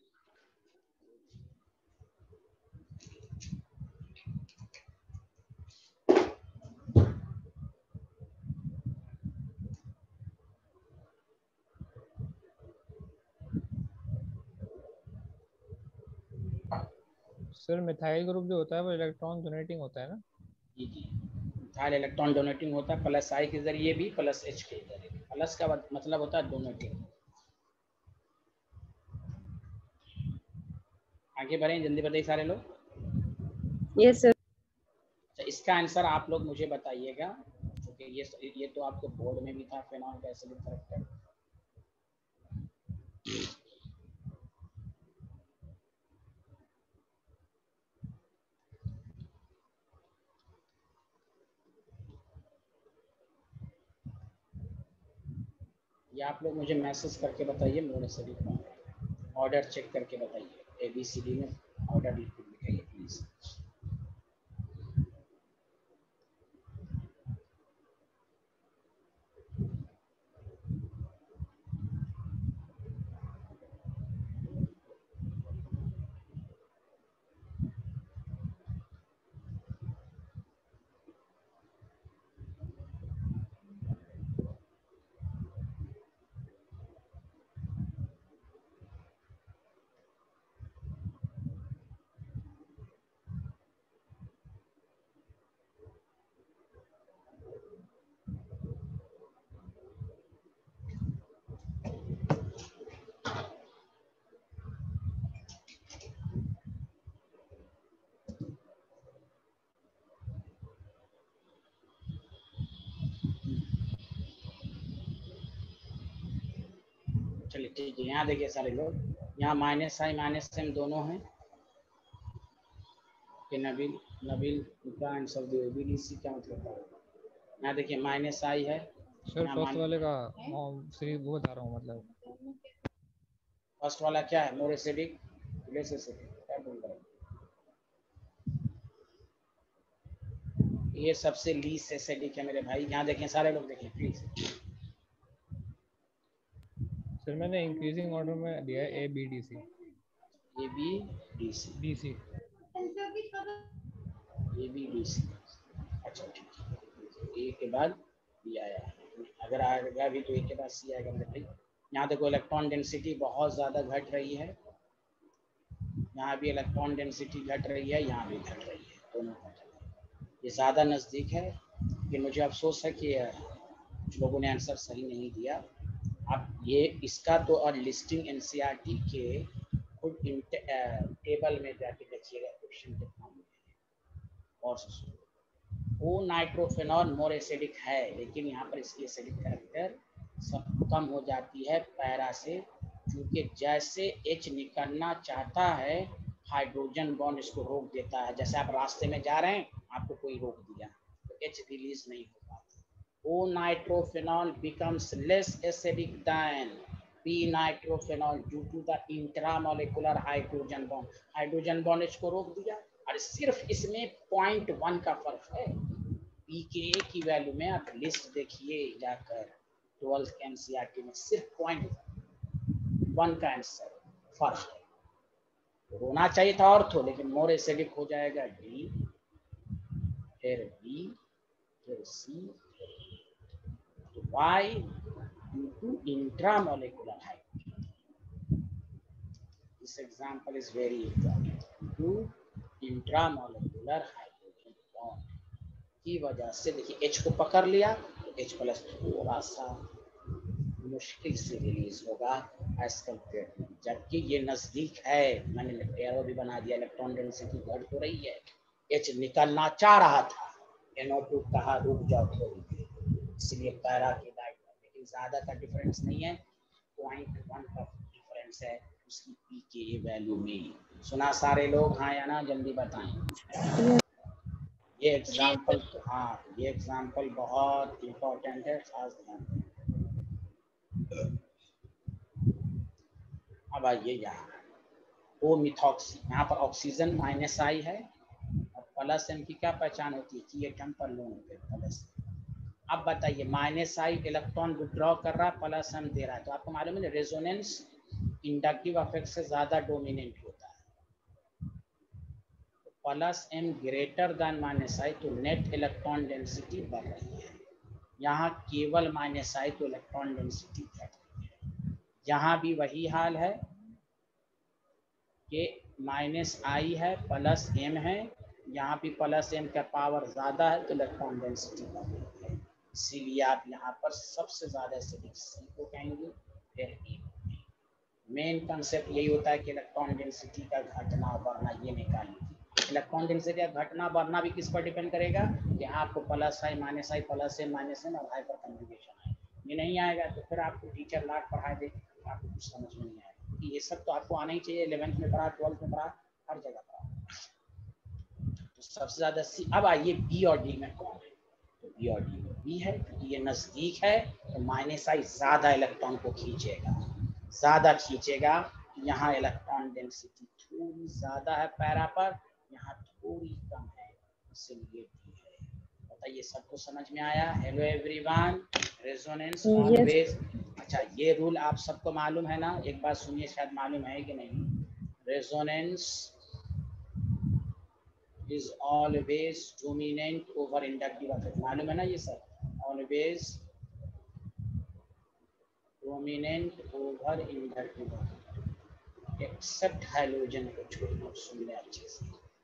सर मिथाइल ग्रुप जो होता है वो इलेक्ट्रॉन डोनेटिंग होता है ना? जी जी, मिथाइल इलेक्ट्रॉन डोनेटिंग होता है, प्लस आई के जरिए भी, प्लस एच के जरिए। प्लस का मतलब होता है डोनेटिंग। आगे बढ़ें, जल्दी बताइए सारे लोग। Yes sir. अच्छा, इसका आंसर आप लोग मुझे बताइएगा, क्योंकि ये तो आपके बोर्ड में भी था, फेनॉल का एसिडिक कैरेक्टर। ये आप लोग मुझे मैसेज करके बताइए, मोड एसिडिक कौन है, ऑर्डर चेक करके बताइए। ABCD में ऑर्डर लिखाइए प्लीज। चलिए ठीक है, यहाँ देखिए सारे लोग, यहाँ माइनस आई माइनस एम दोनों हैं कि नबील का आंसर दो। ABDC क्या मतलब है? यहाँ देखिए माइनस आई है सर यहाँ। फर्स्ट वाले का सीरीज वो बता रहा हूँ मतलब। फर्स्ट वाला क्या है? मोर एसिडिक, लेस एसिडिक, क्या बोल रहा है? ये सबसे लीस्ट एसिडिक है मेरे भाई। यहाँ देखें सारे लोग, देखें प्लीज। सर मैंने इंक्रीजिंग ऑर्डर में दिया है ABDC। ABDC BC। ABDC। अच्छा ठीक है, ए के बाद बी आया, अगर आएगा भी तो ए के बाद सी आएगा मेरे भाई। यहाँ देखो इलेक्ट्रॉन डेंसिटी बहुत ज़्यादा घट रही है, यहाँ भी इलेक्ट्रॉन डेंसिटी घट रही है, यहाँ भी घट रही है, दोनों घट रही है। ये ज़्यादा नज़दीक है कि मुझे अफसोस है कि कुछ लोगों ने आंसर सही नहीं दिया। अब ये इसका तो और लिस्टिंग NCERT के खुद टेबल में जाके देखिएगा क्वेश्चन के फॉर्म में। और वो नाइट्रोफेनॉल मोर एसिडिक है, लेकिन यहाँ पर इसकी एसिडिक कैरेक्टर सब कम हो जाती है पैरा से, क्योंकि जैसे H निकलना चाहता है हाइड्रोजन बॉन्ड इसको रोक देता है। जैसे आप रास्ते में जा रहे हैं, आपको कोई रोक दिया तो H रिलीज नहीं हो पाता। O nitrophenol becomes less acidic than P nitrophenol due to the intramolecular hydrogen bond। Hydrogen bond इसको रोक दिया, और सिर्फ इसमें 0.1 का फर्क है। pKa की वैल्यू में आप लिस्ट देखिए जाकर 12th NCERT में, सिर्फ 0.1 का आंसर फर्क है। होना चाहिए था ऑर्थो, लेकिन मोर एसिडिक हो जाएगा D, फिर B, फिर C, तो Y into intramolecular hydrogen। This example is very important। into intramolecular hydrogen bond की वजह से देखिए H को पकड़ लिया तो H प्लस थोड़ा सा मुश्किल से रिलीज होगा एज कम्पेयर, जबकि ये नजदीक है। मैंने एरो भी बना दिया, इलेक्ट्रॉन डेंसिटी घट हो रही है, H निकलना चाह रहा था, NO2 कहा रुक जाओ थोड़ी देर, इसलिए पैरा की लाइट, लेकिन ज्यादा का डिफरेंस नहीं है, 0.1 का डिफरेंस है उसकी pKa वैल्यू में। सुना सारे लोग? हाँ या ना, जल्दी बताएं। ये एग्जाम्पल, हाँ ये एग्जाम्पल बहुत इम्पोर्टेंट है, खास ध्यान दें। अब आइए यहाँ ओ मिथॉक्सी, यहाँ पर ऑक्सीजन माइनस आई है और प्लस एम की क्या पहचान होती है कि ये एटम पर लोन पे प्लस। अब बताइए माइनस आई इलेक्ट्रॉन विड्रॉ कर रहा है, प्लस एम दे रहा है, तो आपको मालूम है रेजोनेंस इंडक्टिव अफेक्ट से ज्यादा डोमिनेंट होता है। Plus M greater than minus I तो नेट इलेक्ट्रॉन डेंसिटी बढ़ रही है। यहाँ केवल माइनस आई तो इलेक्ट्रॉन डेंसिटी घट रही है। यहाँ भी वही हाल है कि माइनस आई है प्लस एम है, यहाँ भी प्लस एम का पावर ज़्यादा है तो इलेक्ट्रॉन डेंसिटी बढ़ रही है। इसीलिए आप यहाँ पर सबसे ज़्यादा एसिडिक सी को कहेंगे, फिर ई। मेन कंसेप्ट यही होता है कि इलेक्ट्रॉन डेंसिटी का घटना बढ़ना ये निकालिए। इलेक्ट्रॉन डेंसिटी का घटना बढ़ना भी किस पर डिपेंड करेगा कि आपको प्लस आई प्लस एम और हाइपर कंजुगेशन है। ये नहीं आएगा तो फिर आपको टीचर लाट पढ़ा दे, आपको कुछ समझ में नहीं आएगा। ये सब तो आपको आना ही चाहिए, 11th में पढ़ा, 12th में पढ़ा, हर जगह पढ़ा। तो सबसे ज़्यादा सी। अब आइए बी और डी में कौन है, तो बी और डी में बी है क्योंकि ये नज़दीक है तो माइनस आई ज़्यादा इलेक्ट्रॉन को खींचेगा, ज़्यादा खींचेगा। यहाँ इलेक्ट्रॉन डेंसिटी थोड़ी ज़्यादा है पैरा पर, यहाँ थोड़ी कम है, इसलिए डी है। बताइए सबको समझ में आया? Hello everyone, resonance always. अच्छा ये रूल आप सबको मालूम है ना, एक बात सुनिए, शायद मालूम है कि नहीं। Resonance is always dominant over inductive effect, मालूम है ना ये सब? Always dominant over inductive effect except hydrogen को छोड़कर। सुन ले अच्छे से,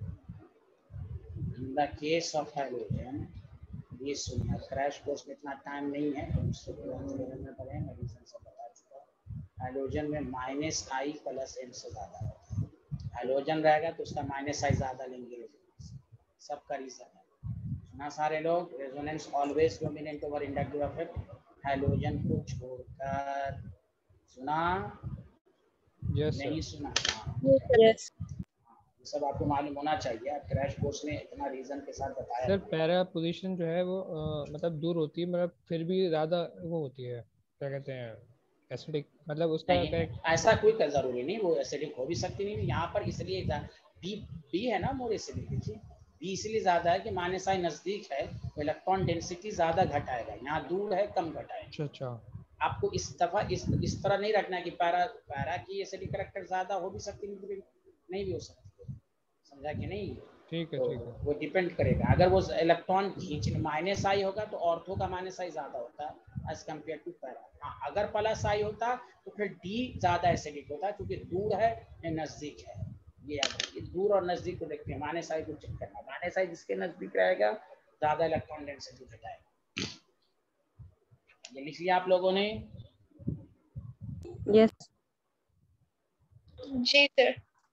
in the case of hydrogen, ये सुनिए, क्रैश कोर्स में इतना टाइम नहीं है तो उससे में पढ़े, मैं रीजन सब बता चुका। हाइड्रोजन में माइनस आई प्लस एम से ज़्यादा होता है, हाइड्रोजन रहेगा तो उसका माइनस आई ज़्यादा लेंगे, सबका रीजन है। सुना सारे लोग? Resonance always dominant over inductive effect, hydrogen को छोड़कर। सुना? यस नहीं सर। सुना? यस सब आपको मालूम होना चाहिए, क्रैश कोर्स में इतना रीजन के साथ बताया। सर पैरा पोजीशन जो है वो मतलब दूर होती है, मतलब फिर भी ज़्यादा वो होती है, क्या कहते हैं, एसिडिक, मतलब उसका नहीं ऐसा कोई जरूरी नहीं, वो एसिडिक हो भी सकती नहीं यहाँ पर, इसलिए बी बी है ना मोर एसिडिक। देखिए बी इसलिए ज्यादा है कि माइनस आई नजदीक है तो इलेक्ट्रॉन डेंसिटी ज्यादा घटाएगा, यहाँ दूर है कम घटाएगा। अच्छा। आपको इस दफा इस तरह नहीं रखना है कि पैरा की एसिडिक करेक्टर ज्यादा हो भी सकती नहीं भी हो सकती, समझा कि नहीं? ठीक है तो ठीक है। वो डिपेंड करेगा, अगर वो इलेक्ट्रॉन खींचने माइनस आई होगा तो ऑर्थो का माइनस आई ज्यादा होता है एज कम्पेयर टू पैरा। हाँ अगर प्लस आई होता तो फिर डी ज्यादा एसिडिक होता है क्योंकि दूर है या नजदीक है। ये याद रखिए, दूर और नजदीक को देखते हैं, माइनस आई को चेक करना, माइनस आई जिसके नजदीक रहेगा ज्यादा इलेक्ट्रॉन डेंसिटी घटाएगा। ये लिख लिया आप लोगों ने? यस जी सर।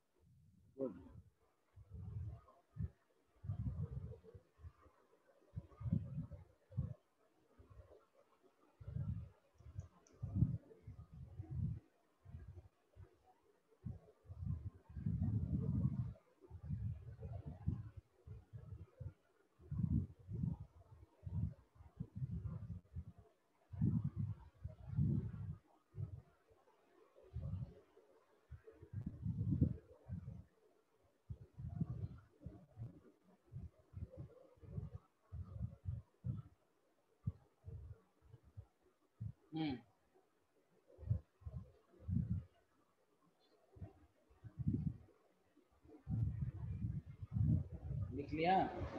लिख लिया?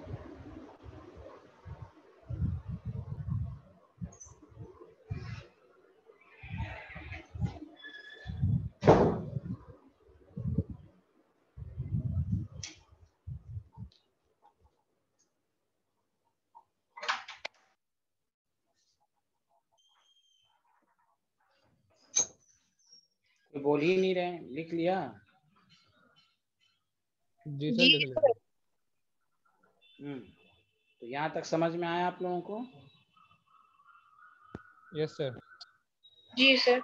तो बोल ही नहीं रहे, लिख लिया? जी सर जी लिख लिया। तो यहाँ तक समझ में आया आप लोगों को? Yes sir. जी सर।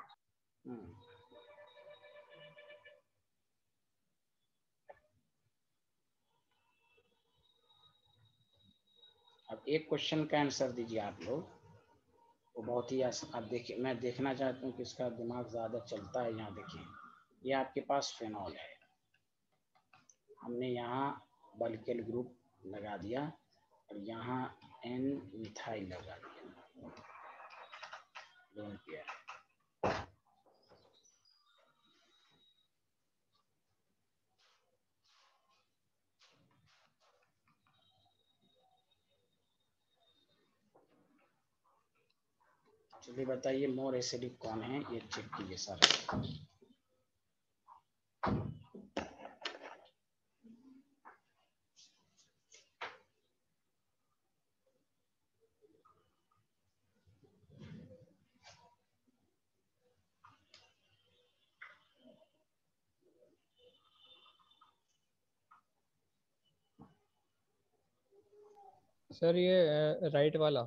अब एक क्वेश्चन का आंसर दीजिए आप लोग, वो बहुत ही आप देखिए, मैं देखना चाहता हूँ कि इसका दिमाग ज़्यादा चलता है। यहाँ देखिए, ये आपके पास फेनॉल है, हमने यहाँ बल्केल ग्रुप लगा दिया और यहाँ एन मिथाइल लगा दिया। Lone pair. चलिए बताइए मोर एसिडिक कौन है, ये चेक कीजिए सर। सर ये राइट वाला,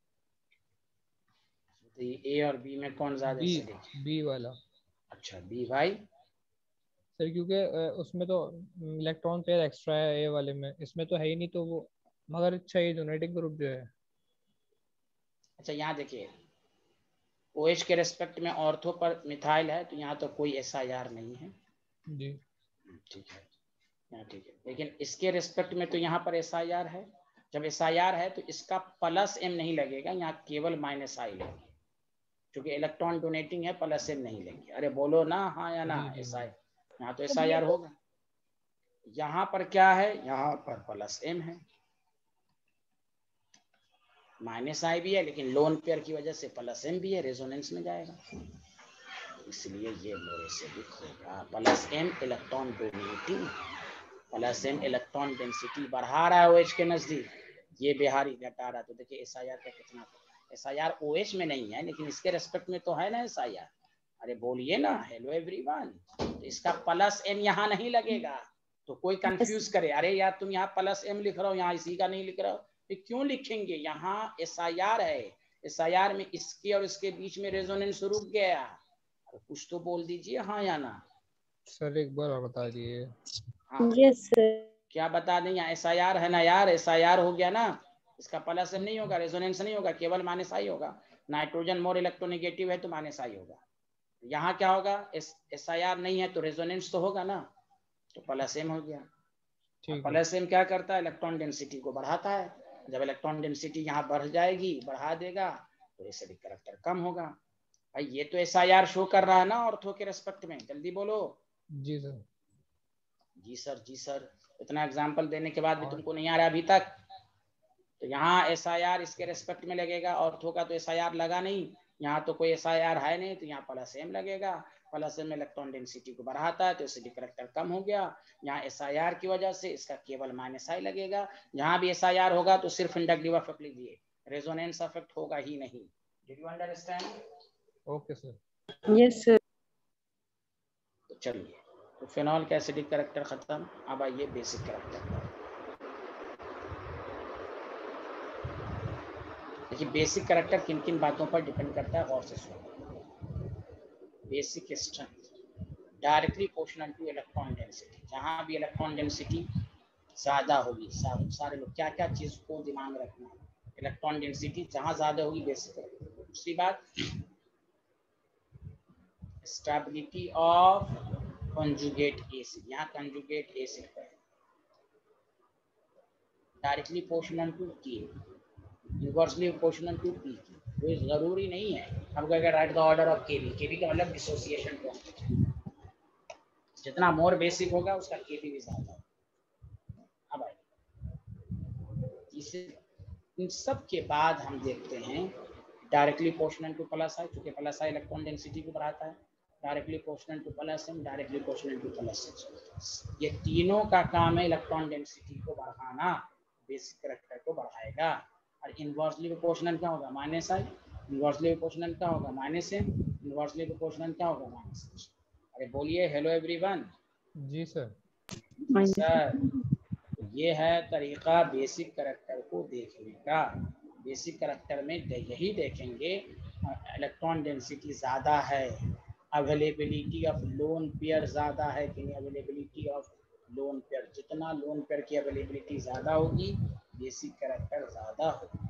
तो ये ए और बी में कौन ज्यादा एसिडिक है? बी वाला। अच्छा बी भाई। सर क्योंकि उसमें तो इलेक्ट्रॉन पेयर एक्स्ट्रा है ए वाले में, इसमें तो है ही नहीं, तो वो मगर अच्छा ये यूनाइटिंग ग्रुप जो है। अच्छा यहाँ देखिए OH के रेस्पेक्ट में ऑर्थो पर मिथाइल है, तो यहाँ तो कोई SIR नहीं है जी ठीक है, यहाँ ठीक है। लेकिन इसके रेस्पेक्ट में तो यहाँ पर SIR है। जब SIR है तो इसका प्लस M नहीं लगेगा, यहाँ केवल माइनस I लेंगे, क्योंकि इलेक्ट्रॉन डोनेटिंग है, प्लस M नहीं लेंगे। अरे बोलो ना हाँ या ना। SI यहाँ तो SIR होगा। यहाँ पर क्या है, यहाँ पर प्लस M है, माइनस I भी है, लेकिन लोन पेयर की वजह से प्लस M भी है, रेजोनेंस में जाएगा, इसलिए ये मोर एसिडिक होगा। Plus M electron donating, plus M electron density बढ़ा रहा है OH के नजदीक, ये बिहारी घटा रहा है। तो देखिए SIR का कितना, SIR OH में नहीं है लेकिन इसके रेस्पेक्ट में तो है ना SIR। अरे बोलिए ना हेलो एवरीवन। तो इसका प्लस M यहाँ नहीं लगेगा, तो कोई कंफ्यूज करे अरे यार तुम यहाँ प्लस M लिख रहे हो, यहाँ इसी का नहीं लिख रहे हो, तो क्यों लिखेंगे? यहाँ SIR है, SIR में इसके और इसके बीच में रेजोनेंस रुक गया। कुछ तो बोल दीजिए हाँ या ना। सर एक बार और बता दिए। हाँ यस सर। क्या बता दें, यहाँ SIR है ना यार, SIR हो गया ना, इसका प्लस M नहीं होगा, रेजोनेंस नहीं होगा, केवल माइनस I होगा। नाइट्रोजन मोर इलेक्ट्रोनेगेटिव है तो माइनस I होगा। यहाँ क्या होगा, SIR नहीं है तो रेजोनेंस तो होगा ना, तो प्लस M हो गया। प्लस M क्या करता है, इलेक्ट्रॉन डेंसिटी को बढ़ाता है। जब इलेक्ट्रॉन डेंसिटी यहाँ बढ़ जाएगी, बढ़ा देगा, तो एसिडिक कैरेक्टर कम होगा। भाई ये तो SIR शो कर रहा है ना ऑर्थो के रेस्पेक्ट में, जल्दी बोलो। जी सर। जी सर जी सर। इतना एग्जाम्पल देने के बाद भी तुमको नहीं आ रहा अभी तक? तो यहाँ SIR इसके रेस्पेक्ट में लगेगा, ऑर्थो का तो SIR लगा नहीं, यहाँ तो कोई SIR है नहीं, तो यहाँ प्लस M लगेगा। प्लस M इलेक्ट्रॉन डेंसिटी को बढ़ाता है तो एसिडिक कैरेक्टर कम हो गया। यहाँ SIR की वजह से इसका केवल माइनस I लगेगा। यहाँ भी SIR होगा तो सिर्फ इंडक्टिव इफेक्ट लीजिए, रेजोनेंस इफेक्ट होगा ही नहीं। Did you understand? Okay sir. Yes sir. तो चलिए, तो फिनॉल का एसिडिक कैरेक्टर खत्म। अब आइए बेसिक कैरेक्टर। देखिए बेसिक कैरेक्टर किन किन बातों पर डिपेंड करता है, गौर से सुनो। Basic strength directly proportional to electron density. जहां भी इलेक्ट्रॉन डेंसिटी ज्यादा होगी, सारे लोग क्या क्या चीज को दिमाग में रखना है, इलेक्ट्रॉन डेंसिटी जहां ज्यादा होगी बेसिक कैरेक्टर। दूसरी बात, स्टेबिलिटी ऑफ कंजुगेट एसिड, यहाँ कंजुगेट एसिड पर directly proportional to K, inversely proportional to P की। कोई जरूरी नहीं है हमको अगर write the order of K B का मतलब डिसोसिएशन पॉइंट, जितना मोर बेसिक होगा उसका केबी भी ज्यादा होगा। अब आइए इन सब के बाद हम देखते हैं directly proportional to plus I, क्योंकि प्लस I इलेक्ट्रॉन डेंसिटी को बढ़ाता है। Directly proportional to plus M, directly proportional to plus H, ये तीनों का काम है इलेक्ट्रॉन डेंसिटी को बढ़ाना, बेसिक कैरेक्टर को बढ़ाएगा। और इनवर्सली प्रोपोर्शनल क्या होगा, माइनस I। इनवर्सली प्रोपोर्शनल क्या होगा, माइनस M। इनवर्सली प्रोपोर्शनल क्या होगा, माइनस H। अरे बोलिए हेलो एवरीवन। जी सर। सर ये है तरीका बेसिक कैरेक्टर को देखने का। बेसिक कैरेक्टर में यही देखेंगे इलेक्ट्रॉन डेंसिटी ज़्यादा है, अवेलेबिलिटी ऑफ लोन पेयर ज़्यादा है कि नहीं, अवेलेबिलिटी ऑफ लोन पेयर, जितना लोन पेयर की अवेलेबिलिटी ज़्यादा होगी बेसिक कैरेक्टर ज़्यादा होगा।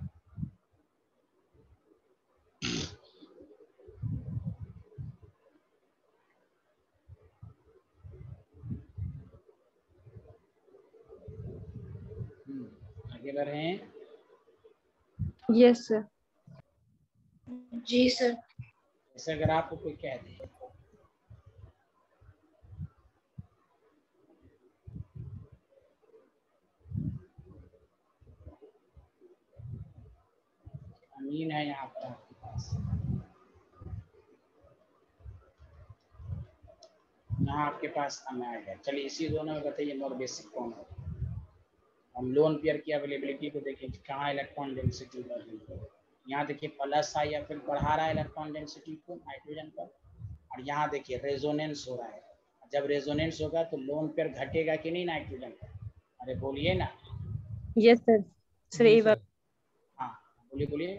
आगे बढ़ रहे हैं। Yes sir. जी सर। जैसे अगर आपको कोई कह दे अमीन है यहाँ पर आपके पास, यहाँ आपके पास अमाइड है। चलिए इसी दोनों में बताइए मोर बेसिक कौन है। हम लोन पेयर की अवेलेबिलिटी को देखिए, कहाँ इलेक्ट्रॉन डेंसिटी बढ़ रही है। यहाँ देखिए प्लस आई या फिर बढ़ा रहा है इलेक्ट्रॉन डेंसिटी को नाइट्रोजन पर, और यहाँ देखिए रेजोनेंस हो रहा है। जब रेजोनेंस होगा तो लोन पेयर घटेगा कि नहीं नाइट्रोजन पर? अरे बोलिए ना। यस सर, सही बात। हाँ बोलिए बोलिए,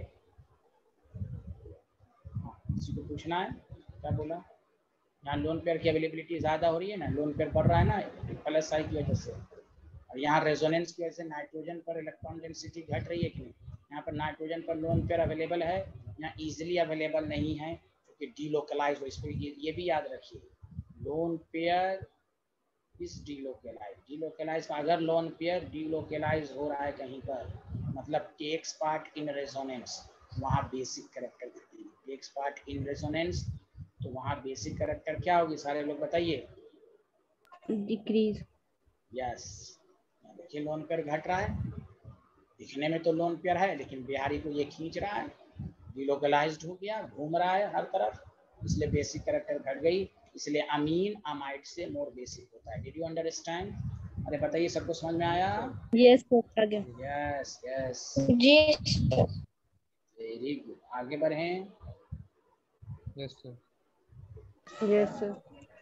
किसी को पूछना है? क्या बोला? यहाँ लोन पेयर की अवेलेबिलिटी ज़्यादा हो रही है ना, लोन पेयर बढ़ रहा है ना प्लस आई की वजह से, और यहाँ रेजोनेंस की वजह से नाइट्रोजन पर इलेक्ट्रॉन डेंसिटी घट रही है कि नहीं? यहाँ पर नाइट्रोजन पर लोन पेयर अवेलेबल है, यहाँ इजीली अवेलेबल नहीं है क्योंकि डीलोकलाइज हो। इसको ये भी याद रखिए, लोन पेयर इज डीलोकलाइज का अगर लोन पेयर डीलोकलाइज हो रहा है कहीं पर, मतलब टेक्स पार्ट इन रेजोनेंस, वहाँ बेसिक कैरेक्टर घटेगी। टेक्स पार्ट इन रेजोनेंस तो वहाँ बेसिक कैरेक्टर क्या होगी? सारे लोग बताइए। डिक्रीज। यस, देखिए लोन पेयर घट रहा है, दिखने में तो लोन पेयर है लेकिन बिहारी को ये खींच रहा है, डिलोकलाइज्ड हो गया, घूम रहा है हर तरफ, इसलिए बेसिक कैरेक्टर घट गई। इसलिए अमीन अमाइड से मोर बेसिक होता है। Did you understand? अरे बताइए, सबको समझ में आया? यस सर, आगे। यस यस, जी सर। वेरी गुड, आगे बढ़ें। Yes sir. Yes sir.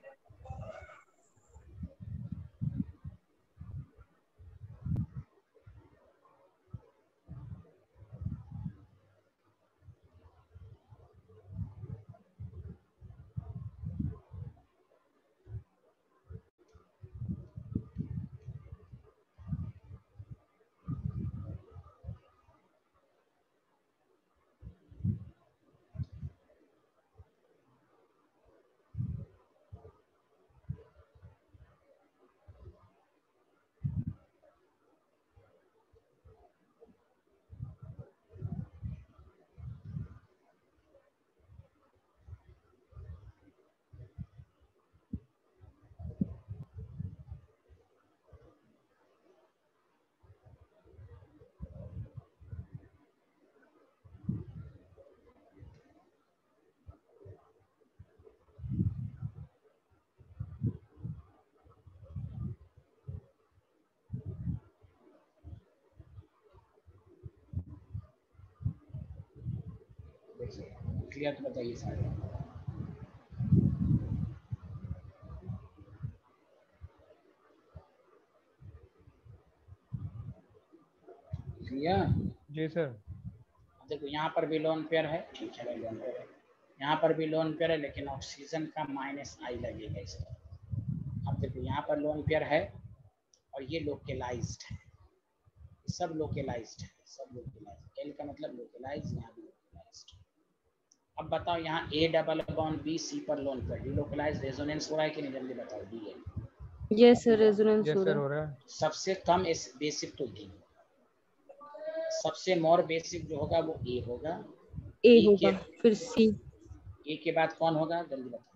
Clear तो बताइए सारे। क्लियर? जी सर। देखो यहाँ पर भी लोन पेयर है, ठीक है लोन पेयर है, यहाँ पर भी लोन पेयर है, लेकिन ऑक्सीजन का माइनस आई लगेगा इस पर। अब देखो यहाँ पर लोन पेयर है और ये लोकलाइज्ड है, सब लोकलाइज्ड है, सब लोकलाइज्ड। एल का मतलब लोकलाइज, यहाँ भी लोकलाइज्ड। अब बताओ यहाँ A double bond B C पर लोन पेयर डिलोकलाइज रेजोनेंस हो रहा है कि नहीं? जल्दी बताओ। डी है। यस सर, रेजोनेंस यस हो सर, रहा हो रहा है। सबसे कम बेसिक तो डी, सबसे मोर बेसिक जो होगा वो ए होगा। है। ए होगा, फिर सी। ए के बाद कौन होगा? जल्दी बताओ।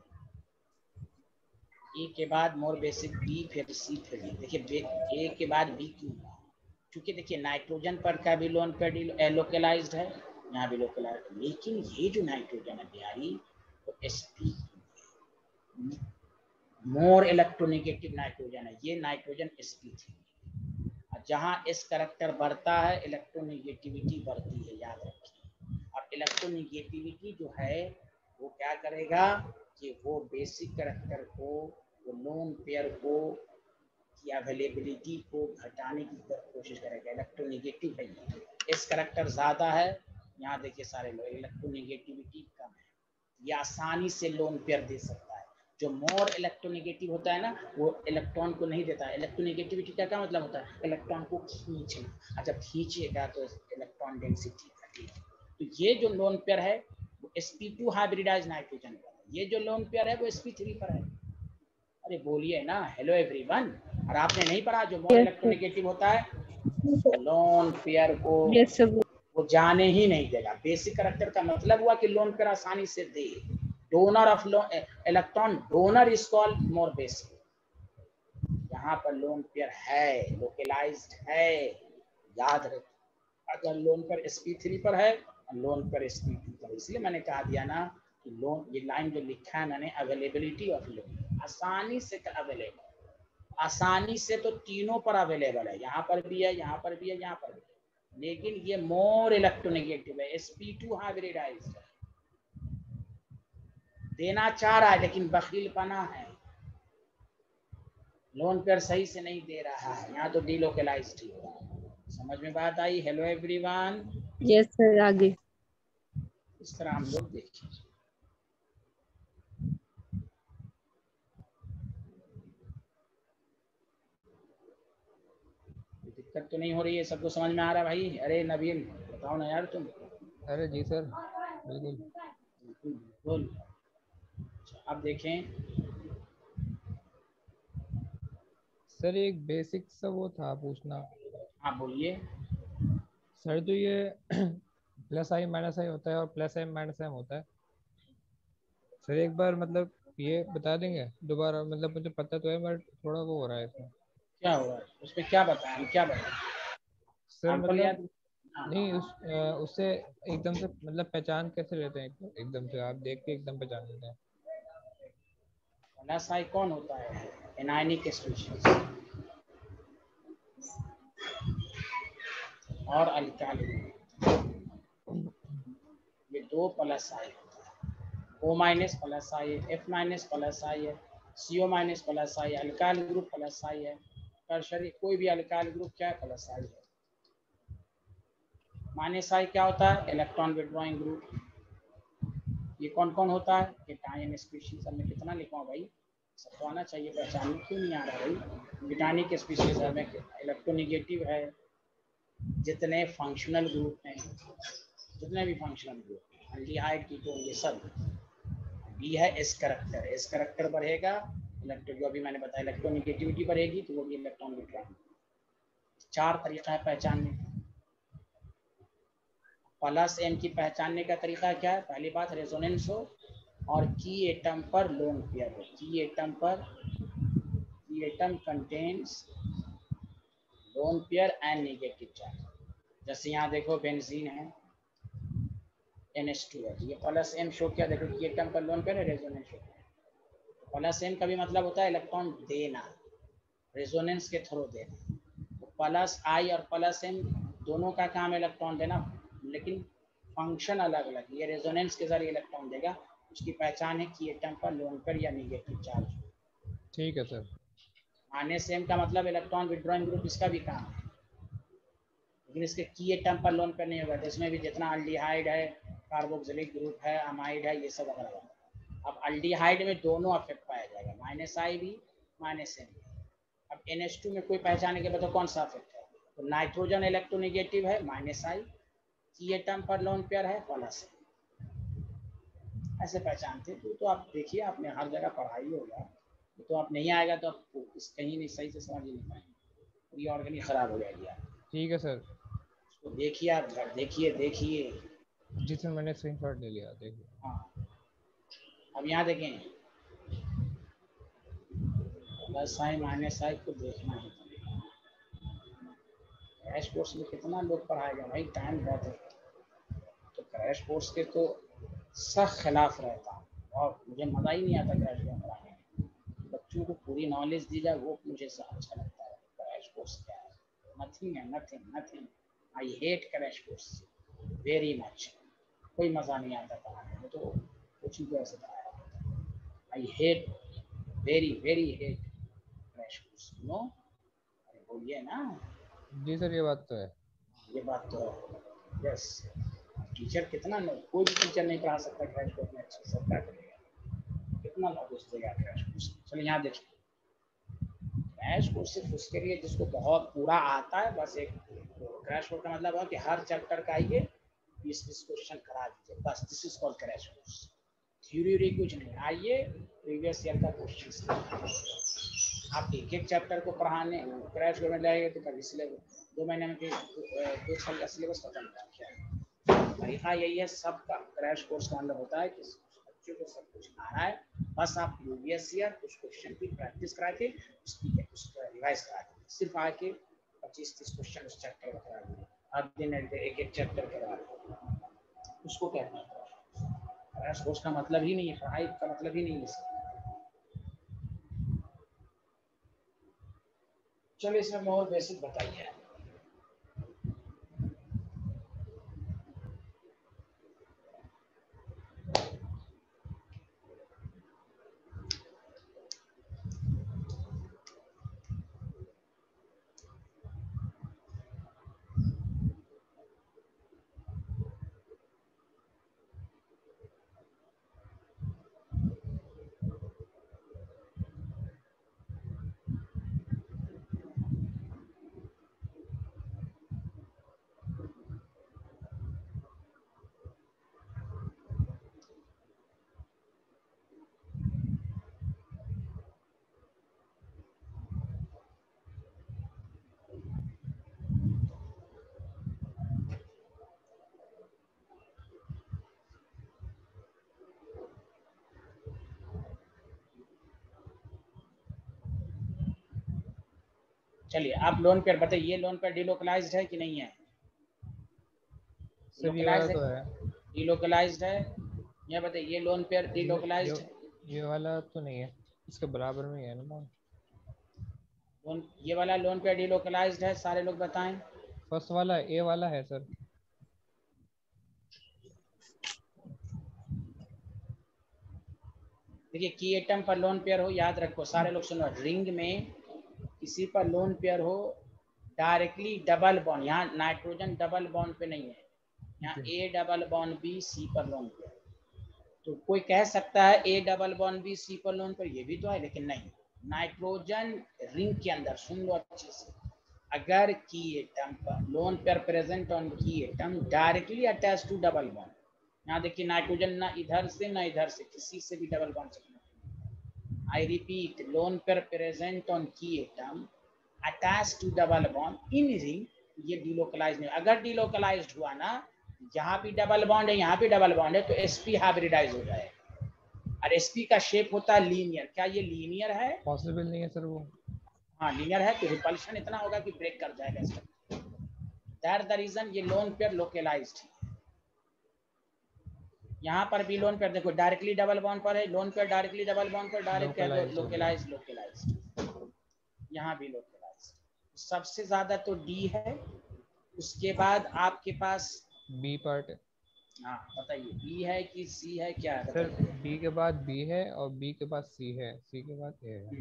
ए के बाद मोर बेसिक बी, फिर सी, फिर डी। देखिए ए के बाद बी क्यों हुआ? क्योंकि देखिए नाइट्रोजन पर का भी लोन पेयर लोकलाइज्ड है, यहाँ भी लोकलाइज्ड, लेकिन ये जो नाइट्रोजन है बिहारी वो sp मोर इलेक्ट्रोनेगेटिव नाइट्रोजन है, ये नाइट्रोजन sp3। जहाँ एस करेक्टर बढ़ता है इलेक्ट्रोनेगेटिविटी बढ़ती है, याद रखिए। और इलेक्ट्रोनेगेटिविटी जो है वो क्या करेगा कि वो बेसिक करेक्टर को, वो लोन पेयर को की अवेलेबिलिटी को घटाने की कोशिश करेगा। इलेक्ट्रोनेगेटिव है, एस करेक्टर ज़्यादा है, यहाँ देखिए सारे लोग इलेक्ट्रोनेगेटिविटी कम है, ये आसानी से लोन पेयर दे सकता है। जो मोर इलेक्ट्रोनेगेटिव होता है ना, वो इलेक्ट्रॉन को नहीं देता है। इलेक्ट्रोनेगेटिविटी का क्या मतलब होता है? इलेक्ट्रॉन को खींचना, जब खींचेगा तो इलेक्ट्रॉन डेंसिटी घटेगी। तो ये जो लोन पेयर है वो sp2 हाइब्रिडाइज नाइट्रोजन पर है, ये जो लोन पेयर है वो sp3 पर है। अरे बोलिए ना, हेलो एवरीवन। और आपने नहीं पढ़ा जो मोर इलेक्ट्रोनेगेटिव होता है लोन पेयर को यस सर, वो जाने ही नहीं देगा। बेसिक कैरेक्टर का मतलब हुआ कि लोन पेयर आसानी से दे, donor of electron donor is called more basic. यहाँ पर लोन पेयर है, लोकलाइज्ड है, याद रख। अगर लोन पर sp3 पर है और लोन पर sp2 पर, इसलिए मैंने कहा दिया ना कि लोन, ये लाइन जो लिखा है मैंने, अवेलेबिलिटी ऑफ लोन, आसानी से अवेलेबल, आसानी से तो तीनों पर अवेलेबल है, यहाँ पर भी है, यहाँ पर भी है, यहाँ पर भी है, लेकिन ये मोर इलेक्ट्रोनेगेटिव है, sp2 हाइब्रिडाइज्ड है, देना चाह रहा है लेकिन बखीलपना है, लोन पेयर सही से नहीं दे रहा है, यहाँ तो डिलोकलाइज्ड ही हो रहा है। समझ में बात आई? Hello everyone. यस सर, आगे। इस तरह हम लोग देखें। दिक्कत तो नहीं हो रही है? सबको समझ में आ रहा है भाई? अरे नवीन बताओ ना यार तुम। अरे जी सर, बिल्कुल बिल्कुल। अब देखें सर, एक बेसिक सा वो था पूछना। हाँ बोलिए। सर जो ये प्लस आई माइनस आई होता है और प्लस एम माइनस एम होता है, सर एक बार मतलब ये बता देंगे दोबारा? मतलब मुझे पता तो है बट थोड़ा वो हो रहा है इसमें। क्या हो रहा है उसमें? क्या बताएं हम, क्या बताएं? सर मतलब हाँ। नहीं, उससे एकदम से मतलब पहचान कैसे लेते हैं? एकदम से आप देख के एकदम पहचान लेते हैं? प्लस आई कौन होता है? एनायनिक स्पीशीज और अल्काइल, ये दो प्लस आई होता है। O माइनस प्लस आई है, F माइनस प्लस आई है, CO माइनस प्लस आई है, अल्काइल ग्रुप प्लस आई है, टर्शरी कोई भी अल्काइल ग्रुप क्या है? प्लस आई है। माइनस आई क्या होता है? Electron withdrawing group. ये कौन कौन होता है? Cation species. अब मैं कितना लिखवाऊं भाई, सबको आना चाहिए, पहचान क्यों नहीं आ रहा भाई? केटायनिक स्पीशीज है, इलेक्ट्रोनेगेटिव है, जितने फंक्शनल ग्रुप हैं, जितने भी फंक्शनल ग्रुप, एल्डिहाइड कीटोन, ये सब। बी है एस करेक्टर, एस करेक्टर बढ़ेगा, इलेक्ट्रो जो अभी मैंने बताया इलेक्ट्रोनेगेटिविटी बढ़ेगी तो वो भी इलेक्ट्रॉन विड्रॉइंग। चार तरीका है पहचानने का। प्लस एम की पहचानने का तरीका क्या है? पहली बात रेजोनेंस हो और की एटम पर लोन पेयर हो। की एटम पर, key atom contains lone pair and negative charge. जैसे यहाँ देखो बेंजीन है, NH2 है, ये प्लस एम शो किया, देखो की एटम पर लोन पेयर है, रेजोनेंस शो किया। प्लस एम का भी मतलब होता है इलेक्ट्रॉन देना, रेजोनेंस के थ्रू देना। तो प्लस आई और प्लस एम दोनों का काम है इलेक्ट्रॉन देना, लेकिन फंक्शन अलग अलग। ये रेजोनेंस के जरिए इलेक्ट्रॉन देगा, उसकी पहचान है कि एटम पर लोन पेयर या नेगेटिव चार्ज। ठीक है सर। माइनस एम का मतलब इलेक्ट्रॉन विड्रॉइंग ग्रुप, इसका भी काम है, लेकिन इसके की एटम पर लोन पेयर नहीं होगा। तो इसमें भी जितना अल्डिहाइड है, कार्बोक्सिलिक ग्रुप है, अमाइड है, ये सब अलग अलग। अब अल्डिहाइड में दोनों अफेक्ट पाया जाएगा, माइनस आई भी, माइनस एम भी। अब NH2 में कोई पहचाने के बताओ कौन सा अफेक्ट है? तो नाइट्रोजन इलेक्ट्रोनेगेटिव है, माइनस आई, की एटम पर लोन पेयर है, प्लस। ऐसे पहचानते। तो आप देखिए, आपने हर जगह पढ़ाई होगा, तो आप नहीं आएगा तो आप कहीं नहीं सही से समझ ही नहीं पाएंगे, पूरी ऑर्गेनिक खराब हो जाएगी आप। ठीक है सर। तो देखिए आप, देखिए देखिए। जी सर, मैंने स्क्रीनशॉट ले लिया, देखिए। हाँ, अब यहाँ देखें, प्लस आई माइनस आई को देखना है। क्रैश कोर्स में कितना लोग पढ़ाएगा भाई, टाइम बहुत है। तो क्रैश कोर्स के तो सख्त खिलाफ रहता हूँ, और मुझे मज़ा ही नहीं आता क्रैश कोर्स पढ़ाने में। बच्चों को पूरी नॉलेज दी जाए वो मुझे अच्छा लगता है। क्रैश कोर्स क्या है? नथिंग है, nothing nothing. I hate crash course very much. कोई मज़ा नहीं आता पढ़ाने में, तो कुछ भी ऐसे पढ़ाया। I hate, very very hate crash course. No, अरे बोलिए ना। जी सर, ये बात तो है। ये बात तो है, यस। टीचर कितना नहीं, कोई भी टीचर नहीं पढ़ा सकता क्रैश कोर्स में अच्छे से, क्या करेगा? कितना नॉलेज देगा क्रैश कोर्स? चलिए यहाँ देखिए, क्रैश कोर्स सिर्फ उसके लिए जिसको बहुत पूरा आता है, बस एक क्रैश कोर्स का मतलब है कि हर चैप्टर का आइए 20-20 क्वेश्चन करा दीजिए, बस। This is called crash course. Theory कुछ नहीं, आइए प्रीवियस ईयर का क्वेश्चन। आप एक एक चैप्टर को पढ़ाने क्रैश कोर्स में लाएंगे तो कभी सिलेबस 2 महीने में 2 साल का सिलेबस खत्म हो जाएगा। तरीका यही है सबका। क्रैश कोर्स का मतलब होता है कि बच्चों को सब कुछ आ रहा है, बस आप प्रीवियस ईयर कुछ क्वेश्चन की प्रैक्टिस करा के उसका रिवाइज करा दीजिए। सिर्फ आके 25-30 क्वेश्चन उस चैप्टर का करा दीजिए, हर दिन एक चैप्टर करवा दीजिए, उसको कहते हैं क्रैश कोर्स का मतलब ही नहीं है, पढ़ाई का मतलब ही नहीं है। चलो इसमें और बेसिक बताइए। चलिए आप लोन पेयर बताइए, ये लोन पेयर डिलोकलाइज्ड है कि नहीं है? सर ये वाला तो है। डिलोकलाइज्ड है, ये बताइए ये लोन पेयर डिलोकलाइज्ड है? ये वाला तो नहीं है, इसके बराबर में है ना। ये वाला लोन पेयर डिलोकलाइज्ड है, सारे लोग बताएं। फर्स्ट वाला ए वाला है सर। देखिए की एटम पर लोन पेयर हो, याद रखो सारे लोग सुनो, रिंग में किसी पर लोन पेयर हो डायरेक्टली डबल बॉन्ड, यहाँ नाइट्रोजन डबल बॉन्ड पे नहीं है, यहाँ A double bond B C पर लोन पेयर। तो कोई कह सकता है A double bond B C पर लोन पेयर, ये भी तो है, लेकिन नहीं, नाइट्रोजन रिंग के अंदर सुन लो अच्छे से, अगर की एटम पर lone pair present on key atom directly attach to double bond, यहाँ देखिए नाइट्रोजन ना इधर से ना इधर से, किसी से भी डबल बॉन्ड से, I repeat, lone pair present on key atom attach to double bond in ring, ये डिलोकलाइज नहीं। अगर डिलोकलाइज्ड हुआ ना, यहाँ भी डबल बॉन्ड है यहाँ भी डबल बॉन्ड है, तो sp हाइब्रिडाइज हो जाएगा, और sp का शेप होता है लीनियर। क्या ये लीनियर है? पॉसिबल नहीं है सर वो। हाँ लीनियर है, तो रिपल्शन इतना होगा कि ब्रेक कर जाएगा इसका, दैट द रीजन ये लोन पेयर लोकलाइज्ड है। यहाँ पर भी लोन पेयर देखो डायरेक्टली डबल बॉन्ड पर है, lone pair directly double bond पर डायरेक्ट लोकलाइज्ड, यहाँ भी लोकलाइज्ड। सबसे ज्यादा तो डी है, उसके बाद आपके पास बी पार्ट। हाँ बताइए बी है कि सी है, क्या है सर? बताइए। बी के बाद बी है और बी के बाद सी है, सी के बाद ए है।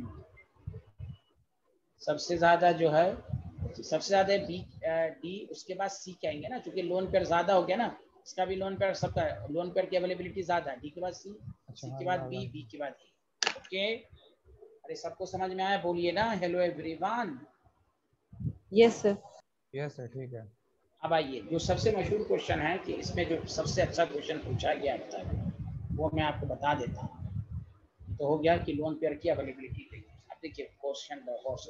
सबसे ज्यादा जो है, सबसे ज्यादा बी डी, उसके बाद सी कहेंगे ना, क्योंकि लोन पेयर ज्यादा हो गया ना, इसका भी लोन पेयर, सबका लोन पेयर की अवेलेबिलिटी ज्यादा है, डी के बाद सी, अच्छा, सी हाँ, के बाद हाँ, बी, हाँ। बी के बाद ए। ओके, अरे सबको समझ में आया? बोलिए ना hello everyone. Yes sir. Yes sir, ठीक है। अब आइए जो सबसे मशहूर क्वेश्चन है, कि इसमें जो सबसे अच्छा क्वेश्चन पूछा गया था वो मैं आपको बता देता हूँ। तो हो गया कि लोन पेयर की अवेलेबिलिटी देखिए। अब देखिए क्वेश्चन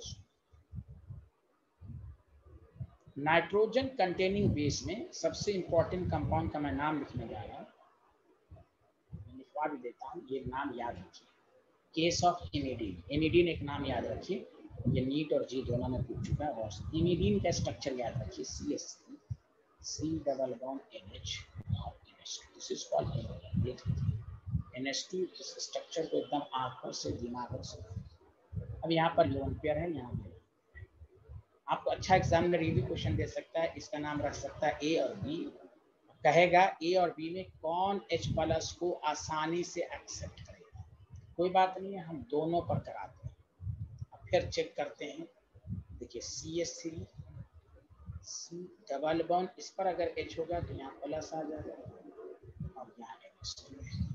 नाइट्रोजन कंटेनिंग बेस में सबसे इंपॉर्टेंट कंपाउंड का मैं नाम लिखने जा रहा हूँ, लिखवा भी देता हूँ, ये नाम याद रखिए, केस ऑफ इमिडीन। इमिडीन एक नाम याद रखिए, ये नीट और जी दोनों में पूछ चुका है। और इमिडीन का स्ट्रक्चर याद रखिए, CH3 C double bond NH और NH2, this is called इमिडीन। NH2 इस स्ट्रक्चर को एकदम आंखों से दिमागों से। अब यहाँ पर लोन पेयर है, यहाँ पे आपको अच्छा एग्जामिनर ये भी क्वेश्चन दे सकता है, इसका नाम रख सकता है ए और बी, कहेगा ए और बी में कौन H+ को आसानी से एक्सेप्ट करेगा। कोई बात नहीं है, हम दोनों पर कराते हैं। अब फिर चेक करते हैं, देखिए CH3 C डबल बॉन्ड, इस पर अगर H होगा तो यहाँ प्लस आ जाएगा और यहाँ NH2 है।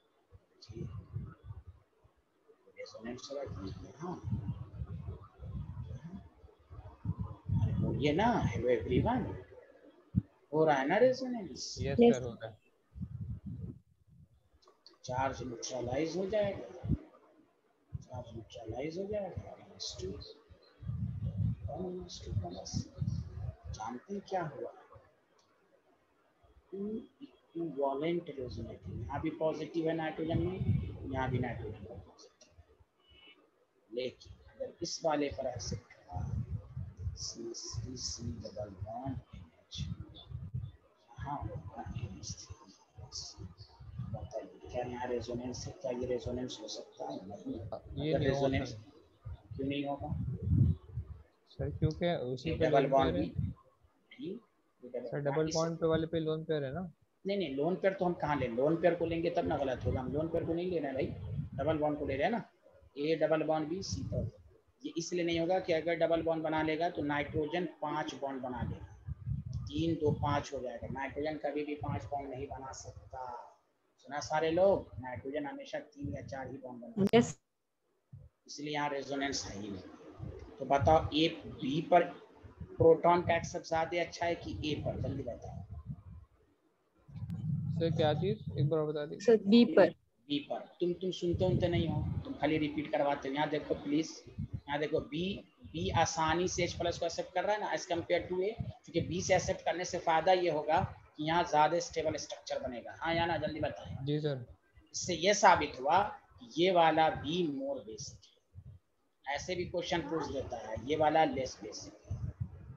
रेजोनेंस हाँ ये ना, हेलो एवरीवन, हो रहा है ना रेजोनेंस? Yes Yes. सर, हो रहा है। चार्ज न्यूट्रलाइज हो जाएगा, चार्ज न्यूट्रलाइज हो जाएगा, NH2 प्लस। जानते हैं क्या हुआ? 2 इक्विवेलेंट रेजोनेटिंग, यहाँ भी पॉजिटिव है नाइट्रोजन में, यहाँ भी नाइट्रोजन का पॉजिटिव। लेकिन अगर इस वाले पर एक्सेप्ट करा C डबल बॉन्ड NH, यहाँ होगा NH3। बताइए क्या यहाँ रेजोनेंस है? क्या ये रेजोनेंस हो सकता है? नहीं। ये अगर नहीं होगा रेजोनेंस सर। क्यों नहीं होगा? सर क्योंकि उसी ये पे डबल लोन बॉन्ड पेयर है। भी नहीं, सर डबल बॉन्ड पे वाले पे लोन पेयर है ना। नहीं लोन पेयर तो हम कहाँ ले, लोन पेयर को लेंगे तब ना गलत होगा, हम लोन पेयर को नहीं ले रहे हैं भाई, डबल बॉन्ड को ले रहे हैं ना। A double bond B C पर, ये इसलिए नहीं होगा कि अगर डबल बॉन्ड बना लेगा तो नाइट्रोजन 5 बॉन्ड बना लेगा, 3 2 5 हो जाएगा। नाइट्रोजन कभी भी 5 बॉन्ड नहीं बना सकता, सुना सारे लोग, नाइट्रोजन हमेशा 3 या 4 ही बॉन्ड बना सकता, यस इसलिए यहाँ रेजोनेंस है ही नहीं। तो बताओ ए बी पर प्रोटॉन का एक्सेप्ट ज्यादा अच्छा है कि ए पर? जल्दी बताओ सर क्या चीज एक बार बता दी। सर बी पर। बी पर। तुम सुनते नहीं हो, तुम खाली रिपीट करवाते हो। यहाँ देखो प्लीज, यहाँ देखो बी आसानी से H प्लस को एक्सेप्ट कर रहा है ना एज कम्पेयर टू ए, क्योंकि बी से एक्सेप्ट करने से फायदा ये होगा कि यहाँ ज्यादा स्टेबल स्ट्रक्चर बनेगा। हाँ या ना, जल्दी बताएं। जी सर। इससे ये साबित हुआ कि ये वाला बी मोर बेसिक है। ऐसे भी क्वेश्चन पूछ देता है, ये वाला लेस बेसिक है।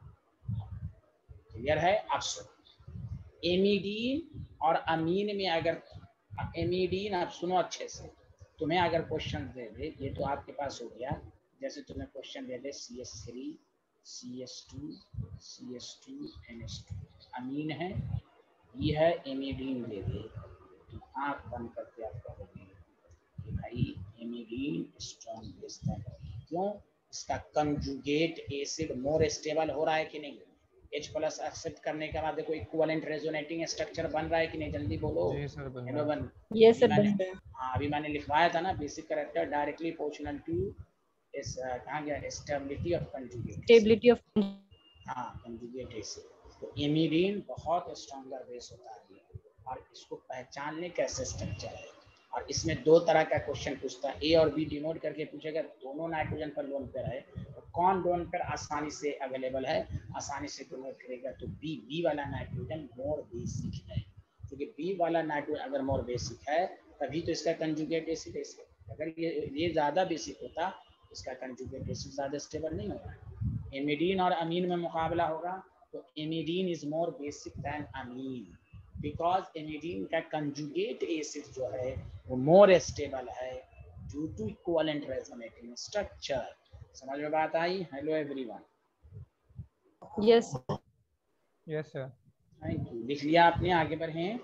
क्लियर है? आप सुनो, एमिडीन और अमीन में अगर एमिडीन, आप सुनो अच्छे से, तुम्हें अगर क्वेश्चन दे दे, ये तो आपके पास हो गया, जैसे तुम्हें क्वेश्चन दे दे CH3 CS2 CS2 NH2 अमीन है, ये है एमिडीन दे दे, तो आँख बंद करके आप कहोगे कि भाई एमिडीन स्ट्रॉन्ग बेस है। क्यों? इसका कंजुगेट एसिड मोर स्टेबल हो रहा है कि नहीं? H प्लस एक्सेप्ट करने के बाद देखो इक्विवेलेंट रेजोनेटिंग स्ट्रक्चर बन रहा है कि नहीं? जल्दी बोलो। जी सर बन हेलो रहा है। बन, यस सर मैंने, बन रहा है। हाँ अभी मैंने लिखवाया था ना, basic character directly proportional to इस कहाँ गया, stability of conjugate. Stability of. हाँ कंजुगेट एसिड। तो एमिडीन बहुत स्ट्रॉन्गर बेस होता है, और इसको पहचान ले कैसे स्ट्रक्चर है। और इसमें दो तरह का क्वेश्चन पूछता है, ए और बी डिनोट करके पूछेगा, दोनों नाइट्रोजन पर लोन पेयर है तो कौन लोन पेयर आसानी से अवेलेबल है, आसानी से डिनोट करेगा तो बी वाला नाइट्रोजन मोर बेसिक है, क्योंकि बी वाला नाइट्रोजन अगर मोर बेसिक है तभी तो इसका कंजुगेट एसिड है। अगर ये ज़्यादा बेसिक होता, इसका कंजुगेट एसिड ज़्यादा स्टेबल नहीं होगा। एमिडीन और अमीन में मुकाबला होगा तो amidine is more basic than amine, because amidine का कंजुगेट एसिड जो है वो मोर स्टेबल है due to equivalent resonating structure. समझ में बात आई? Hello everyone. Yes yes sir. Thank you. लिख लिया आपने? आगे बढ़ें।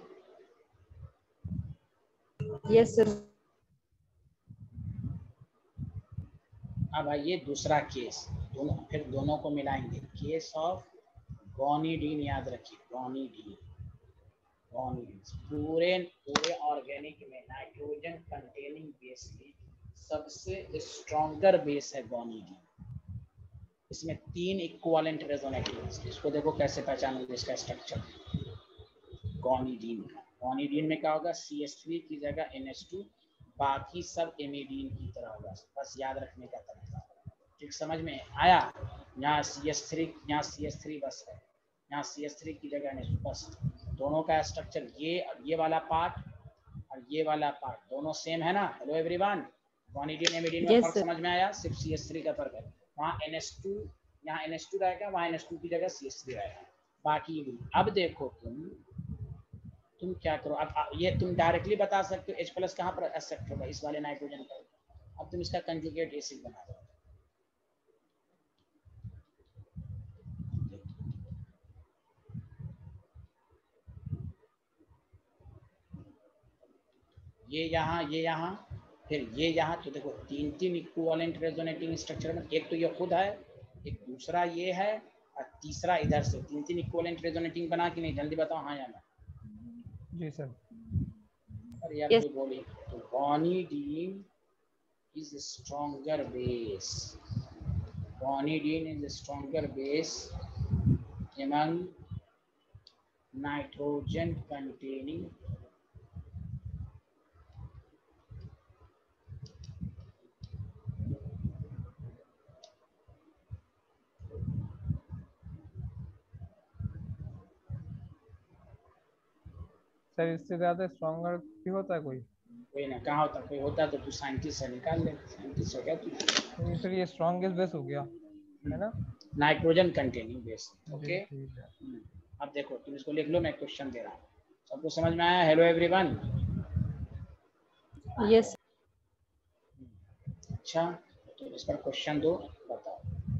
Yes sir. अब आइए दूसरा केस, दोनों फिर दोनों को मिलाएंगे। केस ऑफ गोनिडीन, याद रखिए गोनिडीन। पूरे ऑर्गेनिक में नाइट्रोजन कंटेनिंग बेस की सबसे स्ट्रॉन्गर बेस है गोनिडीन। इसमें 3 इक्विवेलेंट रेजोनेटिव, इसको देखो कैसे पहचानोगे इसका स्ट्रक्चर गोनिडीन का। गोनिडीन में क्या होगा, CH3 की जगह NH2, बाकी सब एमिडीन की तरह होगा, बस याद रखने का तरीका। ठीक समझ में आया? यहाँ CH3 बस है, यहाँ CH3 की जगह NH2 बस। दोनों का स्ट्रक्चर ये वाला पार्ट और ये वाला पार्ट दोनों सेम है ना। हेलो एवरीवन, गोनिडीन एमिडीन में यस फर्क सर। समझ में आया? सिर्फ CH3 का फर्क है, वहाँ NH2, यहाँ NH2 रहेगा, वहाँ NH2 की जगह CH3 रहेगा, बाकी भी। अब देखो तुम क्या करो, अब ये तुम डायरेक्टली बता सकते हो H प्लस कहाँ पर एक्सेप्ट होगा, इस वाले नाइट्रोजन पर। अब तुम इसका कंजुगेट एसिड बना दो। ये यहाँ फिर ये यहाँ, तो देखो 3 इक्विवेलेंट रेजोनेटिंग स्ट्रक्चर में, एक तो ये खुद है, एक दूसरा ये है, और तीसरा इधर से। 3 इक्विवेलेंट रेजोनेटिंग बना कि नहीं? जल्दी बताओ हाँ या ना। जी सर। अरे यार Yes. जो बोली, तो guanidine is a stronger base. Guanidine is a stronger base among nitrogen containing sir इससे ज्यादा स्ट्रॉन्गर भी होता है कोई? कोई ना, कहाँ होता, कोई होता तो तू साइंटिस्ट से निकाल ले, साइंटिस्ट हो गया तू। तो फिर ये स्ट्रॉन्गेस्ट बेस हो गया है ना? Nitrogen containing base. ओके, ठीक है। अब देखो तुम इसको लिख लो, मैं क्वेश्चन दे रहा हूँ, सबको समझ में आया? Hello everyone. यस। अच्छा, तो इस पर क्वेश्चन दो, बताओ।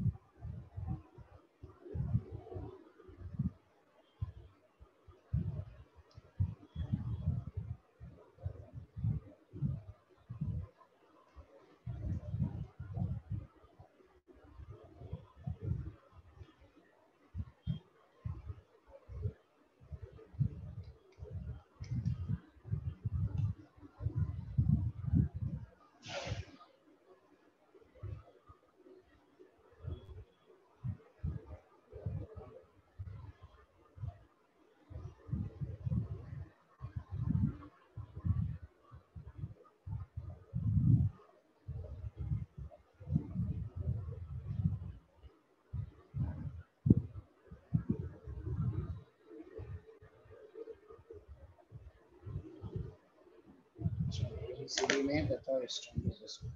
ABCD में बताओ स्ट्रॉन्गेस्ट।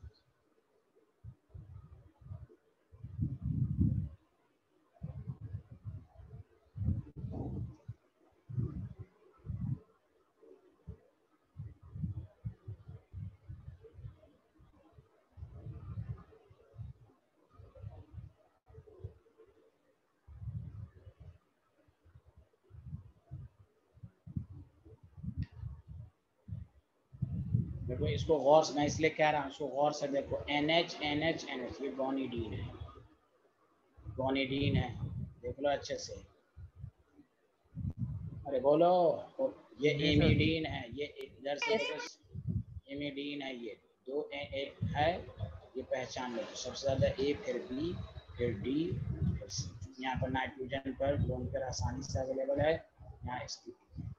देखो इसको गौर से, मैं इसलिए कह रहा हूँ इसको गौर से देखो, NH NH NH, ये गोनिडीन है, गोनिडीन है, देख लो अच्छे से, अरे बोलो। और ये एमिडीन है, ये इधर से देखो, एमिडीन है, ये दो एक है, ये पहचान लो। सबसे ज्यादा A, फिर B, फिर D, फिर C। यहाँ पर नाइट्रोजन पर लोन पर आसानी से अवेलेबल है, यहाँ स्थिति,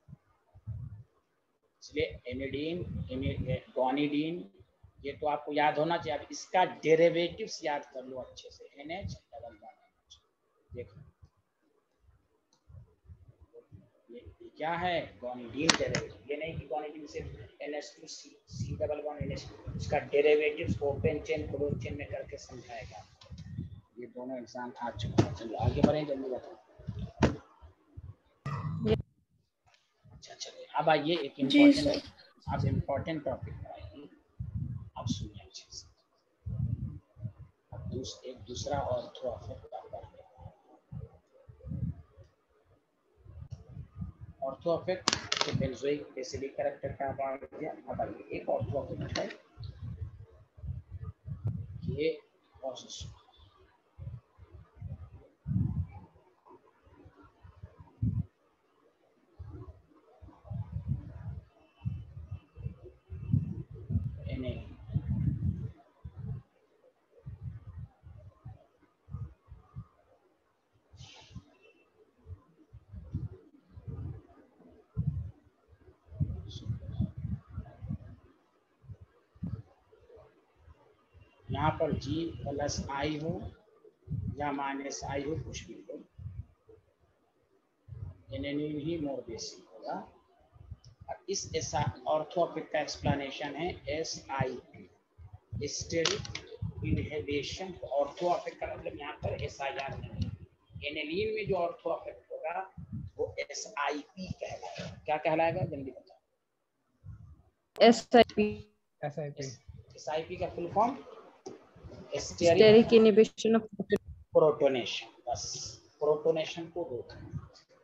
इसलिए एमिडीन, गोनिडीन, ये तो आपको याद होना चाहिए। अब इसका डेरिवेटिव्स याद कर लो अच्छे से, NH डबल बॉन्ड। देखो ये क्या है, गोनिडीन डेरिवेटिव, ये नहीं कि गोनिडीन सिर्फ NH2C डबल बॉन्ड NH2, इसका derivatives open chain close chain में करके समझाएगा। ये दोनों एग्जाम आ चुका है, चलो आगे बढ़ें, जल्दी बताओ। अच्छा चलिए, अब आइए एक इम्पोर्टेंट, अब इम्पोर्टेंट टॉपिक पर आइए, अब सुनिए अच्छे से। अब एक दूसरा ऑर्थो अफेक्ट ऑर्थो अफेक्ट के बेंजोइक एसिडिक कैरेक्टर का बात किया। अब आइए एक ऑर्थो अफेक्ट है, ये प्रोसेस यहाँ पर G प्लस I हो या माइनस I हो, कुछ भी हो, एनेनिन ही मोर बेसिक होगा। और इस ऑर्थो अफेक्ट का एक्सप्लेनेशन है SIP, steric inhibition. Ortho effect का मतलब यहाँ पर SIR नहीं, एनेलिन में जो ऑर्थो अफेक्ट होगा वो SIP कहलाएगा। क्या कहलाएगा, जल्दी बताओ। SIP का full form steric inhibition of protonation, बस प्रोटोनेशन को रोकना।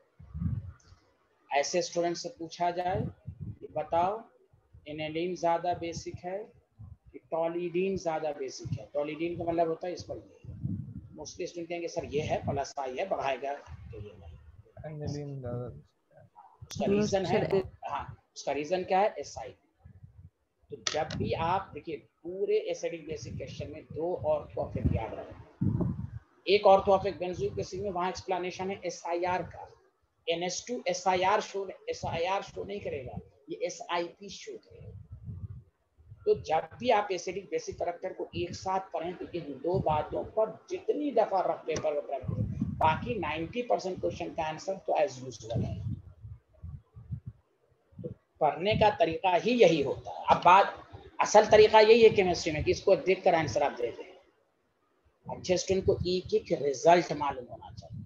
ऐसे स्टूडेंट से पूछा जाए कि बताओ एनेलिन ज्यादा बेसिक है कि टॉलिडीन ज्यादा बेसिक है। टॉलिडीन का मतलब होता है इस पर ये, मोस्टली स्टूडेंट कहेंगे सर ये है प्लस आई है, बढ़ाएगा तो ये नहीं। एनेलिन ज्यादा, उसका रीजन है, हाँ उसका रीजन क्या है, SIP। तो जब भी आप देखिए पूरे एसिडिक बेसिक क्वेश्चन में दो ऑर्थो अफेक्ट याद रखें, एक ऑर्थो अफेक्ट बेंजोइक एसिड में वहां एक्सप्लेनेशन है SIR का, NH2 SIR शो नहीं करेगा, ये SIP शो करेगा। तो जब भी आप एसिडिक बेसिक कैरेक्टर को एक साथ पढ़ें तो इन दो बातों पर जितनी दफा रफ पेपर पर प्रैक्टिस, बाकी 90% क्वेश्चन का आंसर तो एज यूजुअल है। तो पढ़ने का तरीका ही यही होता है। अब बात असल तरीका यही है केमिस्ट्री में कि इसको देखकर आंसर आप दे दें। अच्छे स्टूडेंट को एक एक रिजल्ट मालूम होना चाहिए।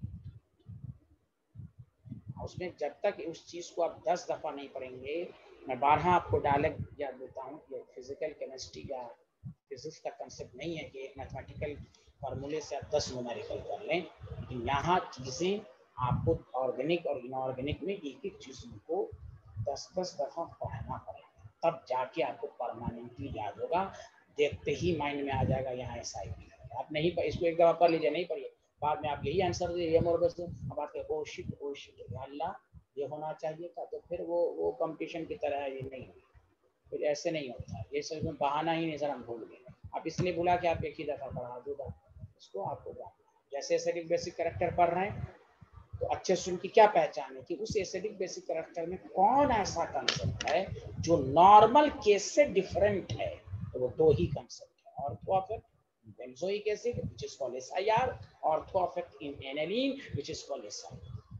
उसमें जब तक उस चीज को आप 10 दफा नहीं पढ़ेंगे, मैं 12 आपको डायरेक्ट याद देता हूँ कि फिजिकल केमिस्ट्री या फिजिक्स का कंसेप्ट नहीं है कि एक मैथमेटिकल फार्मूले से आप 10 न्यूमेरिकल कर लें, लेकिन यहाँ चीजें आपको ऑर्गेनिक और इनऑर्गेनिक में एक एक चीज को 10-10 दफा पढ़ना पड़ेगा, तब जाके आपको परमानेंटली याद होगा। देखते ही माइंड में आ जाएगा यहाँ ऐसा ही। आप नहीं इसको एक दफा पढ़ लीजिए, नहीं पढ़िए, बाद में आप यही आंसर दीजिए मोर बस। अब आप ओ शिट अल्लाह ये होना चाहिए था, तो फिर वो कंपटीशन की तरह ये नहीं, फिर ऐसे नहीं होता। ये सब में बहाना ही नहीं सर, हम भूल गए। आप इसलिए बोला कि आप एक ही दफा पढ़ा दूंगा, इसको आपको जैसे एसिडिक बेसिक कैरेक्टर पढ़ रहे हैं तो अच्छे स्टूडेंट की क्या पहचान है कि उस एसिडिक बेसिक कैरेक्टर में कौन ऐसा कंसेप्ट है जो नॉर्मल केस से डिफरेंट है। तो वो दो ही कंसेप्ट है, ortho effect benzoic acid which is called SIR, ortho effect in aniline which is called SIR।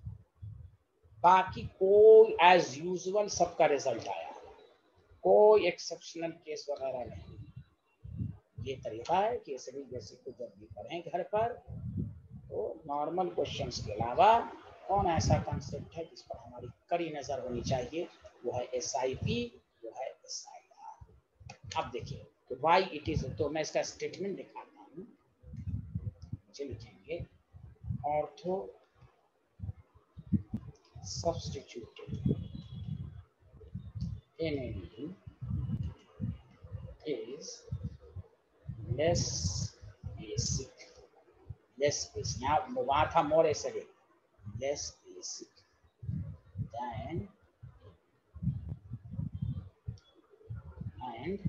बाकी कोई एज यूजुअल सबका रिजल्ट आया, कोई एक्सेप्शनल केस वगैरह नहीं। ये तरीका है कि एसिडिक बेसिक को जब भी पढ़ें घर पर तो नॉर्मल क्वेश्चंस के अलावा कौन ऐसा कंसेप्ट है जिस पर हमारी कड़ी नजर होनी चाहिए, वो है SIP, वो है SIR। अब देखिए तो वाई इट इज, तो मैं इसका स्टेटमेंट दिखाता हूँ। नीचे लिखेंगे ortho substituted aniline is less basic, यहाँ वहाँ था more acidic, less basic than and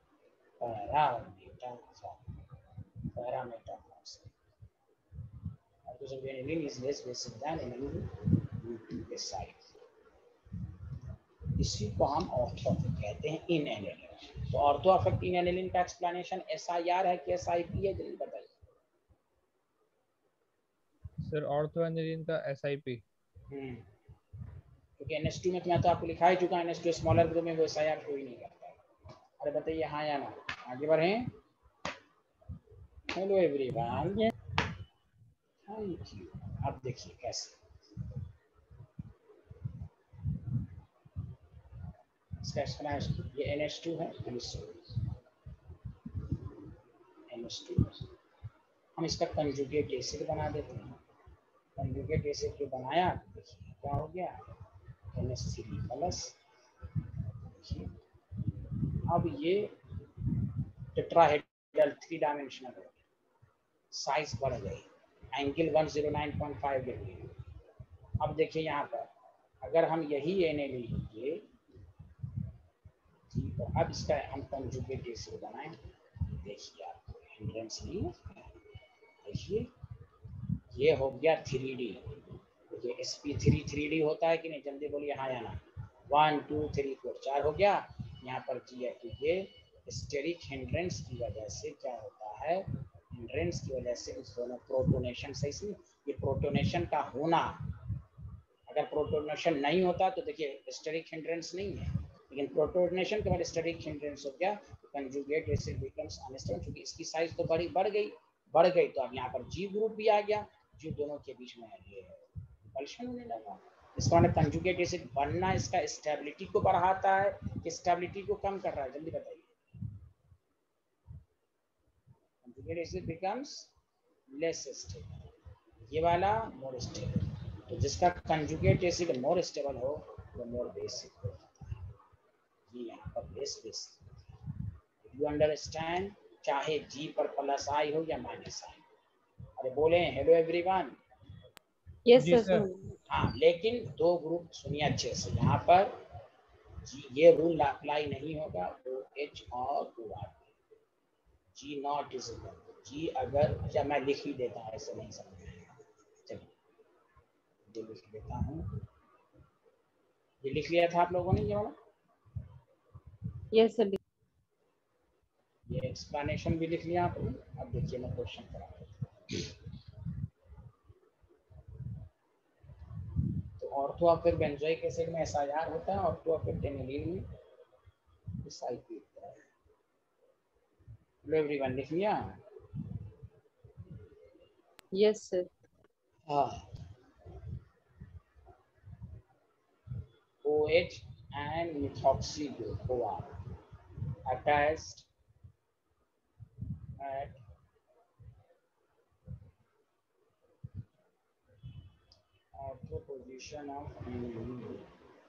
parameter aniline is less basic than aniline side। इसी को हम ऑर्थो अफेक्ट कहते हैं इन एनिलिन। तो ऑर्थो अफेक्ट इन एनिलिन का एक्सप्लेनेशन SIR है कि SIP है, जल्दी बताइए सर। ऑर्थो एनिलिन का SIP। क्योंकि NH2 में तो मैं तो आपको लिखा ही चुका, NH2 स्मॉलर ग्रुप में वो SIR कोई नहीं करता। अरे बताइए हाँ या ना, आगे बढ़ें। Hello everyone, thank you. अब देखिए कैसे इसका एक्सप्लेनेशन। ये NH2 है, NH2 हम इसका कंजुगेट एसिड बना देते हैं। कंजुगेट एसिड जो बनाया, देखिए क्या हो गया, NH3 प्लस। अब ये टेट्राहेड्रल 3 डायमेंशनल हो गया, साइज बढ़ गई, एंगल 109.5 डिग्री। अब देखिए यहाँ पर अगर हम यही एनिलीन लिए, ठीक है, अब इसका हम कंजुगेट एसिड बनाएं। देखिए आप हिंड्रेंस नहीं, देखिए ये हो गया 3D। देखिए sp3 3D होता है कि नहीं, जल्दी बोलिए हाँ या ना। 1 2 3 4 4 हो गया। यहाँ पर जी है कि ये स्टेरिक हिंड्रेंस की वजह से क्या होता है, हिंड्रेंस की वजह से इस दोनों प्रोटोनेशन से, इसमें ये प्रोटोनेशन का होना, अगर प्रोटोनेशन नहीं होता तो देखिए स्टेरिक हिंड्रेंस नहीं है, लेकिन प्रोटोनेशन के बाद स्टेरिक हिंड्रेंस हो गया तो कंजुगेट एसिड बिकम्स अनस्टेबल। क्योंकि इसकी साइज तो बढ़ गई तो अब यहाँ पर जी ग्रुप भी आ गया, जो दोनों के बीच में ये रिपल्शन होने लगा। इसका मतलब कंजुगेट एसिड बनना इसका स्टेबिलिटी को बढ़ाता है कि स्टेबिलिटी को कम कर रहा है, जल्दी बताइए। Conjugate acid becomes less stable, ये वाला मोर स्टेबल। तो जिसका कंजुगेट एसिड मोर स्टेबल हो वो मोर बेसिक हो जाता है। ये यहाँ पर लेस बेसिक, यू अंडरस्टैंड, चाहे जी पर प्लस आई हो या माइनस आई। अरे बोले हेलो एवरीवन। यस जी सर। सर। हाँ, लेकिन दो ग्रुप सुनिए अच्छे से, यहाँ पर ये रूल अप्लाई नहीं होगा, OH और OR। जी नॉट इज जी, अगर अच्छा मैं लिख ही देता हूँ, ऐसे नहीं समझेगा, चलिए लिख देता हूँ। ये लिख लिया था आप लोगों ने ये वाला? Yes sir. ये एक्सप्लेनेशन भी लिख लिया आपने। अब देखिए मैं क्वेश्चन करा देता हूँ। तो ऑर्थोफिक बेंजोइक एसिड में SiR होता है, ऑर्थोफिक एनिलीन में SiP होता है। एवरीवन लिख लिया? Yes sir. हाँ, OH and methoxy group OR attached at ortho position of aniline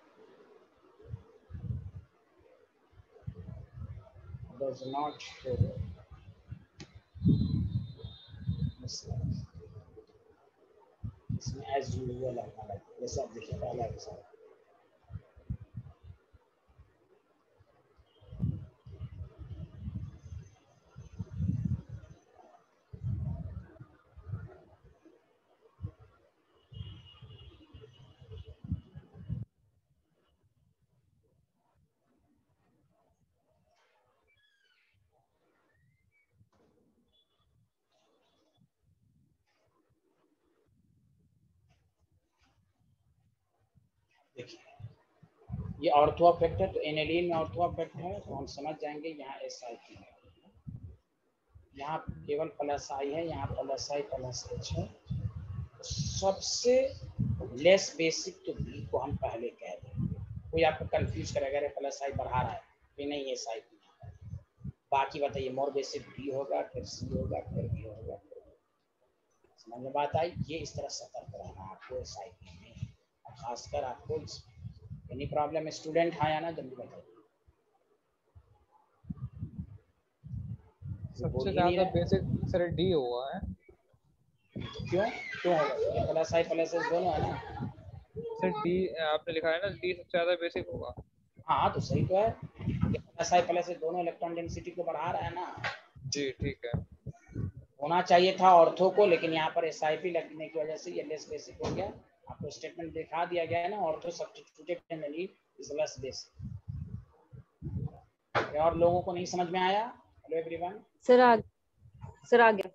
does not show इसमें एज यूजुअल लगना है, जैसे आप देखिए पहला एग्जाम्पल। देखिए ये ऑर्थो अफेक्ट है, तो एनिलीन में ऑर्थो अफेक्ट है, तो हम समझ जाएंगे यहाँ SiP है, यहाँ केवल प्लस आई है, यहाँ प्लस आई प्लस H है। तो सबसे लेस बेसिक तो B को हम पहले कह देंगे। कोई आपको कंफ्यूज करेगा अरे प्लस आई बढ़ा रहा है कि नहीं SiP है। बाकी बताइए मोर बेसिक B होगा, फिर C होगा, फिर B होगा, फिर समझ में बात आई? ये इस तरह सतर्क रहना आपको SiP में, खासकर आपको एनी प्रॉब्लम स्टूडेंट हाँ या ना जल्दी बताइए। सबसे ज्यादा बेसिक सर डी हुआ है। क्यों क्यों होगा? प्लस आई प्लस एस दोनों है ना सर। डी आपने लिखा है ना, डी सबसे ज्यादा बेसिक होगा। हाँ तो सही तो है, प्लस आई प्लस एस दोनों इलेक्ट्रॉन डेंसिटी को बढ़ा रहा है ना। जी ठीक है। होना चाहिए था ऑर्थो को, लेकिन यहाँ पर SiP लगने की वजह से ये लेस बेसिक हो गया। आपको स्टेटमेंट दिखा दिया गया है ना, ortho substituted generally is less basic. और लोगों को नहीं समझ में आया? Hello everyone. सर आ गया।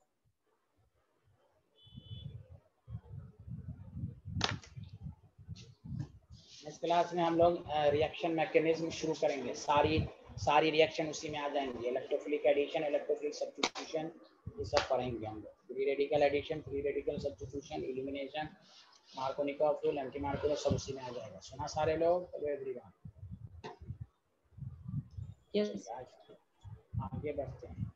इस क्लास में हम लोग रिएक्शन मैकेनिज्म शुरू करेंगे, सारी रिएक्शन उसी में आ जाएंगे। इलेक्ट्रोफिलिक एडिशन, इलेक्ट्रोफिलिक सब्स्टिट्यूशन, ये सब पढ़ेंगे हम लोग। Free radical addition, free radical substitution, elimination, Markovnikov rule, anti Markovnikov, सब उसी में आ जाएगा। सुना सारे लोग? Hello everyone. यस। आगे बढ़ते हैं।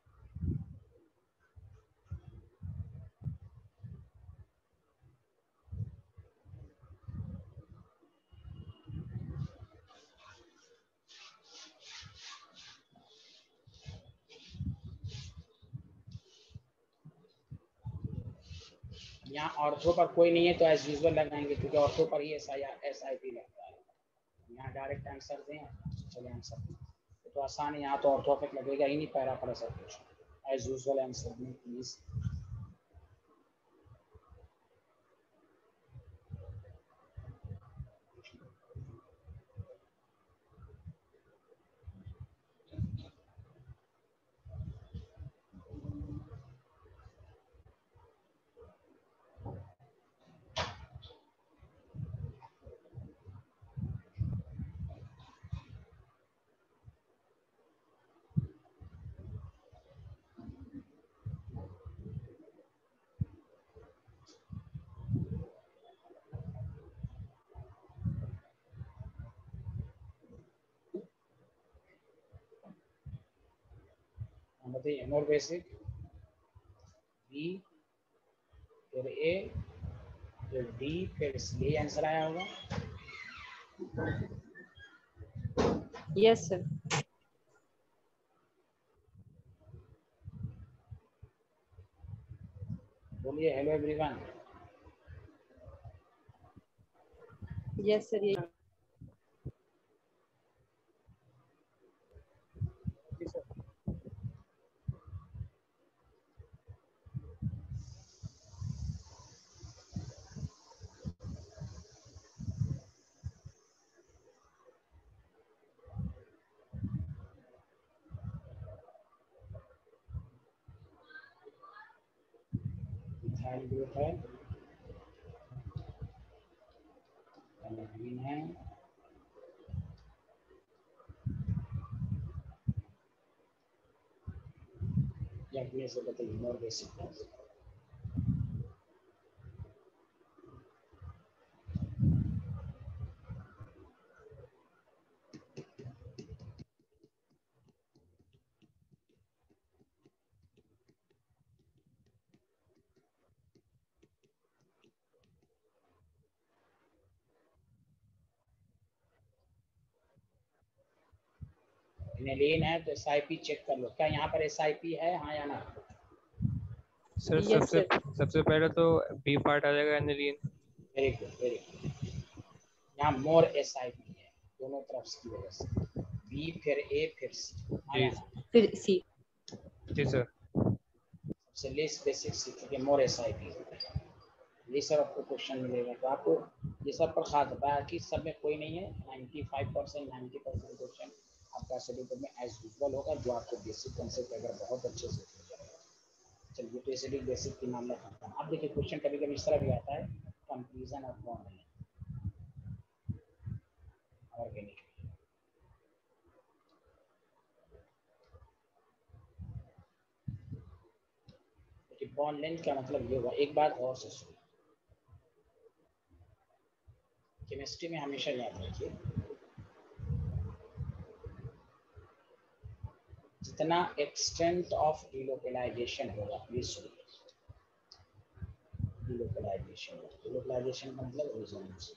यहाँ ऑर्थो पर कोई नहीं है तो एज यूजुअल लगाएंगे, क्योंकि ऑर्थो पर ही SiP लगता है। यहाँ डायरेक्ट आंसर दें, चलिए आंसर तो आसान है। यहाँ तो ऑर्थोपिक लगेगा ही नहीं, पैरा पर सब कुछ एज यूजुअल आंसर दें प्लीज। बताइए मोर बेसिक, बी फिर ए फिर डी, फिर इसलिए आंसर आया होगा। Yes sir. बोलिए हेलो एवरीवन। Yes sir. ये इथाइल ग्रुप है, ग्रीन है, या अपने से बताइए मोर बेसिक। एनिलीन है तो SIP चेक कर लो, क्या यहाँ पर SIP है, हाँ या ना? सर Yes, सबसे पहले तो बी पार्ट आ जाएगा aniline. Very good very good. यहाँ मोर SIP है दोनों तरफ की वजह से, बी फिर ए फिर सी, हाँ या ना? फिर सी। जी सर। सबसे लेस बेसिक सी, क्योंकि मोर SIP है। ये सब आपको क्वेश्चन मिलेगा, तो आपको ये सब पर खास बाकी सब में कोई नहीं है। 95% 90% क्वेश्चन आपका शेड्यूल में एज यूजुअल होगा, जो आपको बेसिक कंसेप्ट अगर बहुत अच्छे से हो जाएगा। चलिए तो इसलिए बेसिक की मामला खत्म। अब देखिए क्वेश्चन कभी कभी इस तरह भी आता है, कंक्लूजन ऑफ बॉन्ड ऑर्गेनिक। देखिए बॉन्ड लेंथ का मतलब ये होगा, एक बात और से सुनिए, केमिस्ट्री में हमेशा याद रखिए, जितना एक्सटेंट ऑफ डिलोकलाइजेशन होगा, प्लीज सुनिए, डिलोकलाइजेशन का मतलब resonance.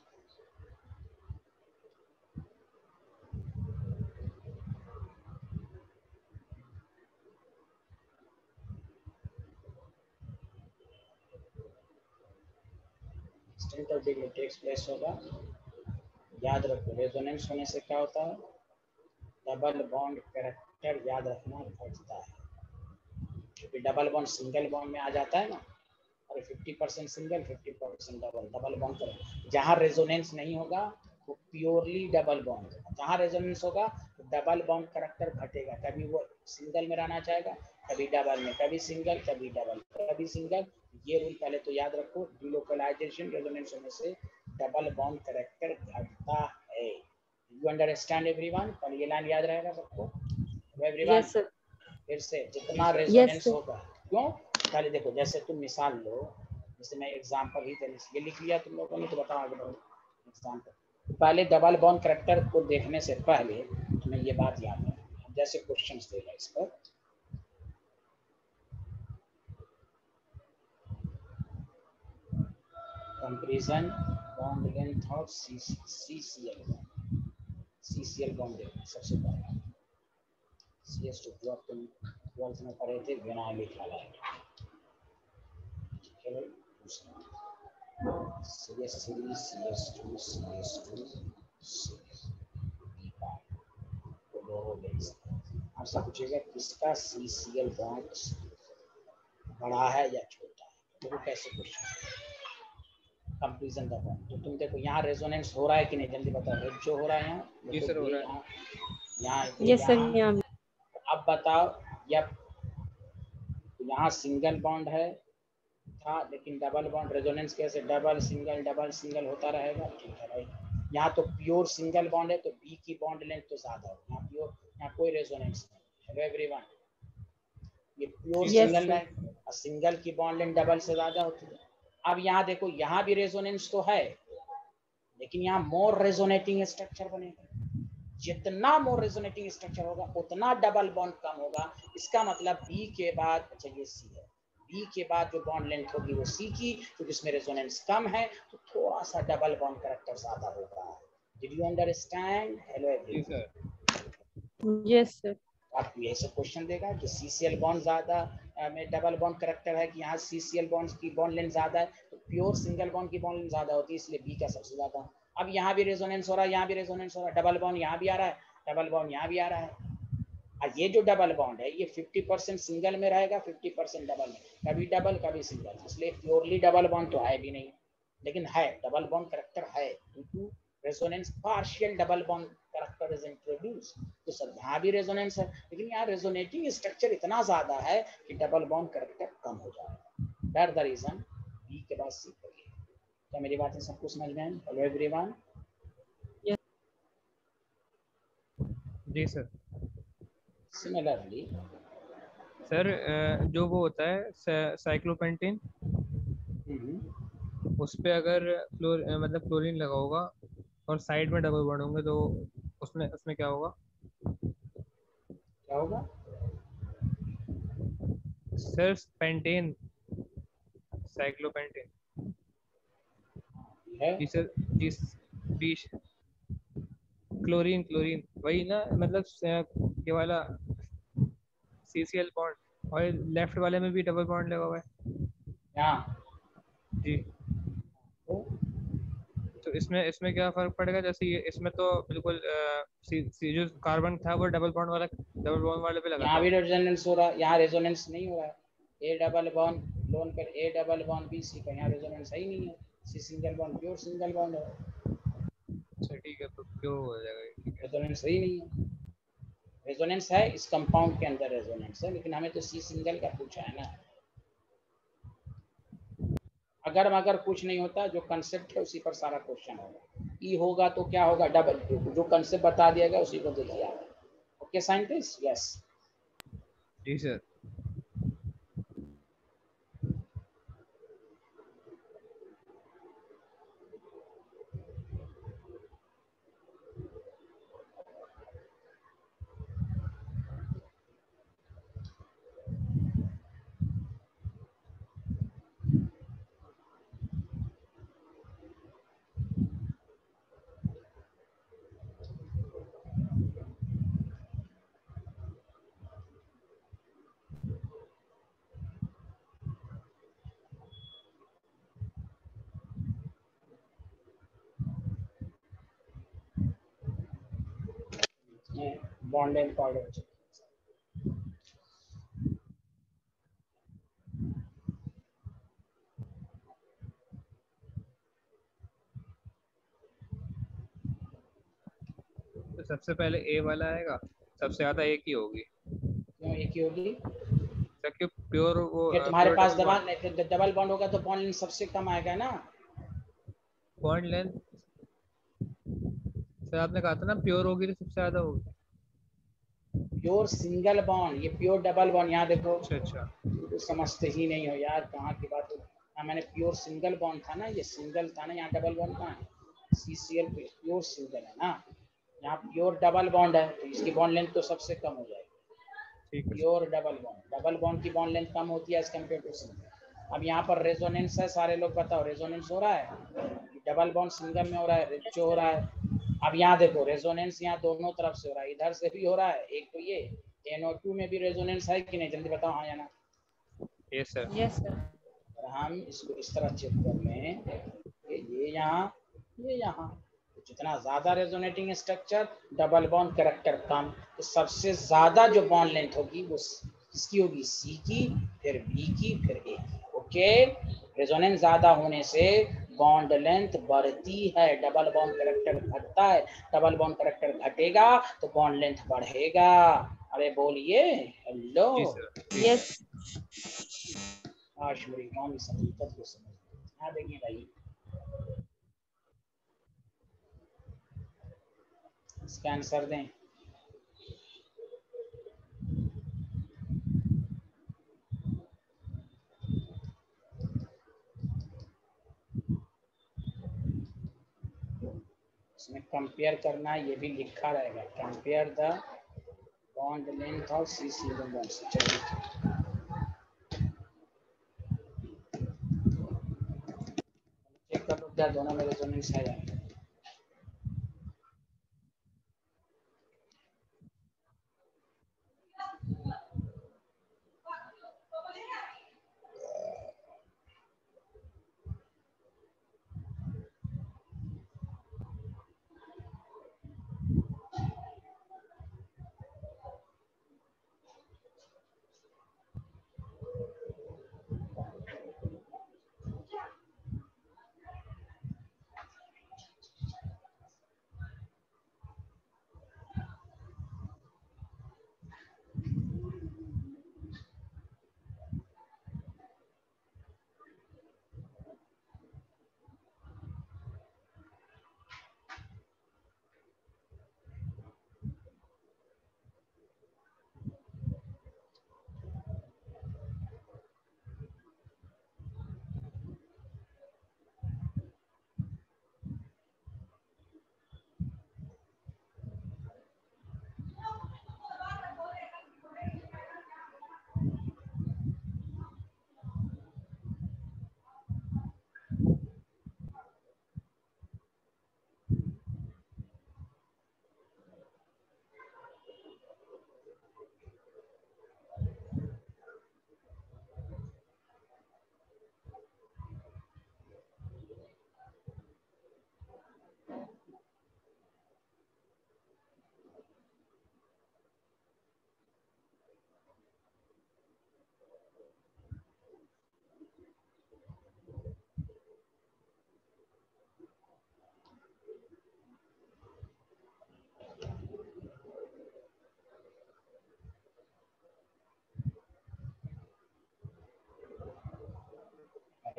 Extent of takes place होगा, याद रखो रेजोनेंस होने से क्या होता है, डबल बॉन्ड कैरेक्टर याद रखना घटता है, क्योंकि डबल बॉन्ड सिंगल बॉन्ड में आ जाता है ना, और 50% सिंगल 50% डबल, डबल बॉन्ड करें। जहाँ रेजोनेंस नहीं होगा वो प्योरली डबल बॉन्ड, जहाँ रेजोनेंस होगा तो डबल बॉन्ड कैरेक्टर घटेगा, कभी वो सिंगल में रहना चाहेगा, कभी डबल में, कभी सिंगल कभी डबल कभी सिंगल। ये रूल पहले तो याद रखो, डिलोकलाइजेशन रेजोनेंस होने से डबल बॉन्ड कैरेक्टर घटता है। You understand everyone? और ये लाइन याद रहेगा सबको एवरीवन? Yes, sir. फिर से जितना रेजोनेंस sir. होगा, क्यों पहले देखो, जैसे तुम मिसाल लो, जैसे मैं एग्जांपल ही देने से ये लिख लिया तुम लोगों ने, तो बताओ आगे बढ़ो एग्जांपल। तो पहले डबल बॉन्ड कैरेक्टर को देखने से पहले तुम्हें ये बात याद रखना, जैसे क्वेश्चंस देगा इस पर, comparison bond length of CCl bond, CCl bond देखो सबसे पहले, CS2 जो आप तुम 12th में पढ़े थे, विनाइलिक हैलाइड, ठीक है भाई। दूसरा CS3 CS2 CS2 आपसे पूछेगा किसका CCl बॉन्ड बड़ा है या छोटा है, तो वो कैसे क्वेश्चन, कंपैरिजन का बॉन्ड। तो तुम देखो यहाँ रेजोनेंस हो रहा है कि नहीं, जल्दी बताओ, जो हो रहा है यहाँ, जी सर हो रहा है। यहाँ Yes, sir. यहाँ अब बताओ, यहाँ सिंगल बॉन्ड है था, लेकिन डबल बॉन्ड रेजोनेंस कैसे, डबल सिंगल होता रहेगा, ठीक है भाई। यहाँ तो प्योर सिंगल बॉन्ड है, तो बी की बॉन्ड लेंथ तो ज्यादा हो, यहाँ प्योर, यहाँ कोई रेजोनेंस नहीं। हेलो एवरीवन, ये प्योर Yes, सिंगल sir. में, और सिंगल की बॉन्ड लेंथ डबल से ज्यादा होती है। अब यहाँ देखो, यहाँ भी रेजोनेंस तो है, लेकिन यहाँ मोर रेजोनेटिंग स्ट्रक्चर बनेगा, जितना मोर रेजोनेटिंग स्ट्रक्चर होगा उतना डबल बॉन्ड कम होगा। इसका मतलब बी के बाद, अच्छा ये सी है, बी के बाद जो बॉन्ड लेंथ होगी वो सी की, क्योंकि इसमें रेजोनेंस कम है, तो थोड़ा सा डबल बॉन्ड कैरेक्टर ज्यादा होगा। Did you understand? हेलो जी एवरीवन। सर। Yes, sir. आपको यही सब क्वेश्चन देगा कि CCl बॉन्ड ज्यादा में डबल बॉन्ड कैरेक्टर है, कि यहाँ CCl बॉन्ड की बॉन्ड लेंथ ज्यादा है, तो प्योर सिंगल बॉन्ड की बॉन्ड लेंथ ज्यादा होती है, इसलिए बी का सबसे ज्यादा। अब यहाँ भी रेजोनेंस हो रहा है, यहाँ भी रेजोनेंस हो रहा है, डबल बॉन्ड यहाँ भी आ रहा है, डबल बॉन्ड यहाँ भी आ रहा है। और ये जो डबल बॉन्ड है ये 50% सिंगल में रहेगा, 50% डबल में, कभी डबल कभी सिंगल, इसलिए प्योरली डबल बॉन्ड तो है भी नहीं, लेकिन है डबल बॉन्ड कैरेक्टर है, क्योंकि resonance partial double bond character is introduce. तो सर यहाँ भी रेजोनेंस है, लेकिन यहाँ रेजोनेटिंग स्ट्रक्चर इतना ज्यादा है कि डबल बॉन्ड कैरेक्टर कम हो जाएगा। दैट द रीजन बी के बाद सी करिए। क्या मेरी बातें सबको समझ में आई? Hello everyone. जी सर। सिमिलरली सर जो वो होता है साइक्लोपेंटेन, उस पे अगर मतलब क्लोरीन लगा होगा और साइड में डबल बॉन्ड होंगे तो उसमें उसमें क्या होगा? क्या होगा? Sir pentane, cyclopentane. है जी सर। जी। जी क्लोरीन, क्लोरीन वही ना, मतलब ये वाला CCl बॉन्ड, और लेफ्ट वाले में भी डबल बॉन्ड लगा हुआ है। यहाँ जी। तो तो इसमें इसमें क्या फर्क पड़ेगा? जैसे ये इसमें तो बिल्कुल जो कार्बन था वो डबल बॉन्ड वाले पे लगा यहाँ था। भी रेजोनेंस हो रहा है, यहाँ रेजोनेंस नहीं हो रहा है। ए डबल बॉन्ड लोन पर A double bond B C का यहाँ रेजोनेंस है ही नहीं है। C single bond pure single bond है, अच्छा ठीक है, तो क्यों हो जाएगा ये? ठीक है। रेजोनेंस है ही नहीं है। रेजोनेंस है इस कंपाउंड के अंदर रेजोनेंस है, लेकिन हमें तो सी सिंगल का पूछा है ना। अगर कुछ नहीं होता, जो कंसेप्ट है उसी पर सारा क्वेश्चन होगा। ई होगा तो क्या होगा? डबल, जो कंसेप्ट बता दिया गया उसी को देखिए आप। Okay scientist, yes. जी सर। Bond and powder. तो सबसे पहले ए वाला आएगा, सबसे ज्यादा एक ही होगी। क्यों एक ही होगी? सर क्यों? प्योर वो ये तुम्हारे प्योर पास डबल बॉन्ड। डबल बॉन्ड होगा तो बॉन्ड लेंथ सबसे कम आएगा ना। बॉन्ड लेंथ सर आपने कहा था ना, प्योर होगी तो सबसे ज्यादा होगी। प्योर सिंगल बॉन्ड, ये प्योर डबल बॉन्ड, यहाँ देखो। अच्छा अच्छा। तो समझते ही नहीं हो यार, कहाँ की बात हो। हाँ, मैंने प्योर सिंगल बॉन्ड था ना, ये सिंगल था ना, यहाँ डबल बॉन्ड कहाँ है? CCl प्योर सिंगल है ना, यहाँ प्योर डबल बॉन्ड है, तो इसकी बॉन्ड लेंथ तो सबसे कम हो जाएगी। ठीक है। प्योर डबल बॉन्ड की बॉन्ड लेंथ कम होती है एज कम्पेयर टू सिंगल। अब यहाँ पर रेजोनेंस है, सारे लोग बताओ रेजोनेंस हो रहा है? डबल बॉन्ड सिंगल में हो रहा है, जो हो रहा है। अब यहाँ देखो रेजोनेंस यहाँ दोनों तरफ से हो रहा है, इधर से भी हो रहा है, एक तो ये NO2 में भी रेजोनेंस है कि नहीं? जल्दी बताओ हाँ या ना। Yes sir. Yes sir. और हम इसको इस तरह चेक कर लें, ये यहाँ, ये यहाँ, तो जितना ज्यादा resonating structure, double bond character कम, तो सबसे ज्यादा जो बॉन्ड लेंथ होगी वो किसकी होगी? सी की, फिर बी की, फिर ए की। ओके, रेजोनेंस ज्यादा होने से बॉन्ड लेंथ बढ़ती है, डबल बॉन्ड कैरेक्टर घटता है। डबल बॉन्ड कैरेक्टर घटेगा तो बॉन्ड लेंथ बढ़ेगा। अरे बोलिए हेलो। जी सर। जी यस। सर। आज मेरी मॉम इस हकीकत को समझ गई। यहाँ देखिए भाई, इसका आंसर दें। इसमें कंपेयर करना, ये भी लिखा रहेगा, compare the bond length of C single bond. चलिए चेक कर लो क्या दोनों में रेजोनेंस है या नहीं।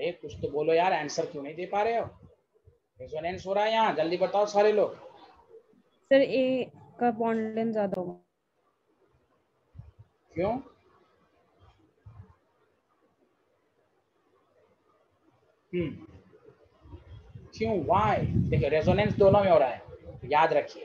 अरे कुछ तो बोलो यार, आंसर क्यों नहीं दे पा रहे हो? रेजोनेंस हो रहा है यहाँ, जल्दी बताओ सारे लोग। सर ए का बॉन्ड लेंथ ज्यादा होगा। क्यों? क्यों, वाई? देखिए रेजोनेंस दोनों में हो रहा है, तो याद रखिए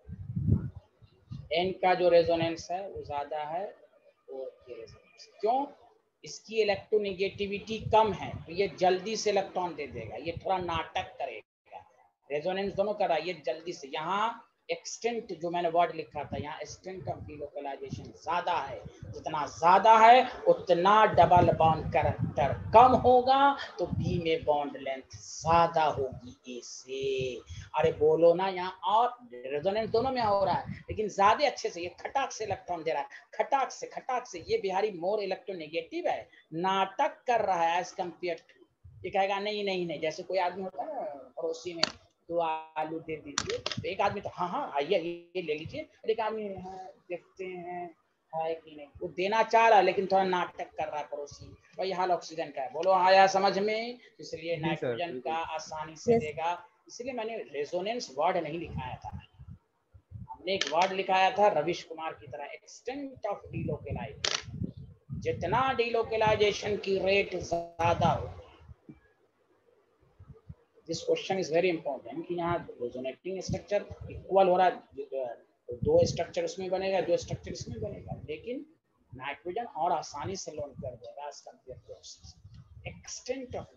एन का जो रेजोनेंस है वो ज्यादा है और ये रेजोनेंस। क्यों? इसकी इलेक्ट्रोनेगेटिविटी कम है, तो ये जल्दी से इलेक्ट्रॉन दे देगा, ये थोड़ा नाटक करेगा। रेजोनेंस दोनों कर रहा है, ये जल्दी से। यहाँ एक्सटेंट जो मैंने वर्ड लिखा था, यहाँ एक्सटेंट ऑफ डिलोकलाइजेशन ज्यादा है। जितना ज्यादा है उतना डबल बॉन्ड कैरेक्टर कम होगा, तो बी में बॉन्ड लेंथ ज्यादा होगी ए से। अरे बोलो ना यहाँ, और रेजोनेंस दोनों में हो रहा है, लेकिन ज्यादा अच्छे से ये खटाक से इलेक्ट्रॉन दे रहा है, खटाक से। ये बिहारी मोर इलेक्ट्रोनेगेटिव है, नाटक कर रहा है एज कम्पेयर टू। ये कहेगा नहीं, जैसे कोई आदमी होता है पड़ोसी में, 2 आलू दे दीजिए, तो एक आदमी तो हाँ आइए ये ले लीजिए, एक आदमी देखते हैं है कि नहीं, वो देना चाह रहा है लेकिन थोड़ा नाटक कर रहा है पड़ोसी। वही हाल ऑक्सीजन का है। बोलो आया समझ में? इसलिए नाइट्रोजन का आसानी से देगा, इसलिए मैंने रेजोनेंस वर्ड नहीं लिखाया था, हमने एक वर्ड लिखाया था रविश कुमार की तरह, एक्सटेंट ऑफ डिलोकलाइजेशन। जितना डिलोकलाइजेशन की रेट ज्यादा हो, this question is very important कि यहाँ रेजोनेटिंग स्ट्रक्चर इक्वल हो रहा है, 2 स्ट्रक्चर उसमें बनेगा, 2 स्ट्रक्चर इसमें बनेगा, लेकिन नाइट्रोजन और आसानी से लोन कर देगा as compare to oxygen. Extent of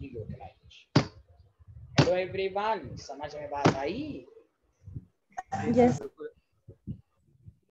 delocalization. Hello everyone, समझ में बात आई? यस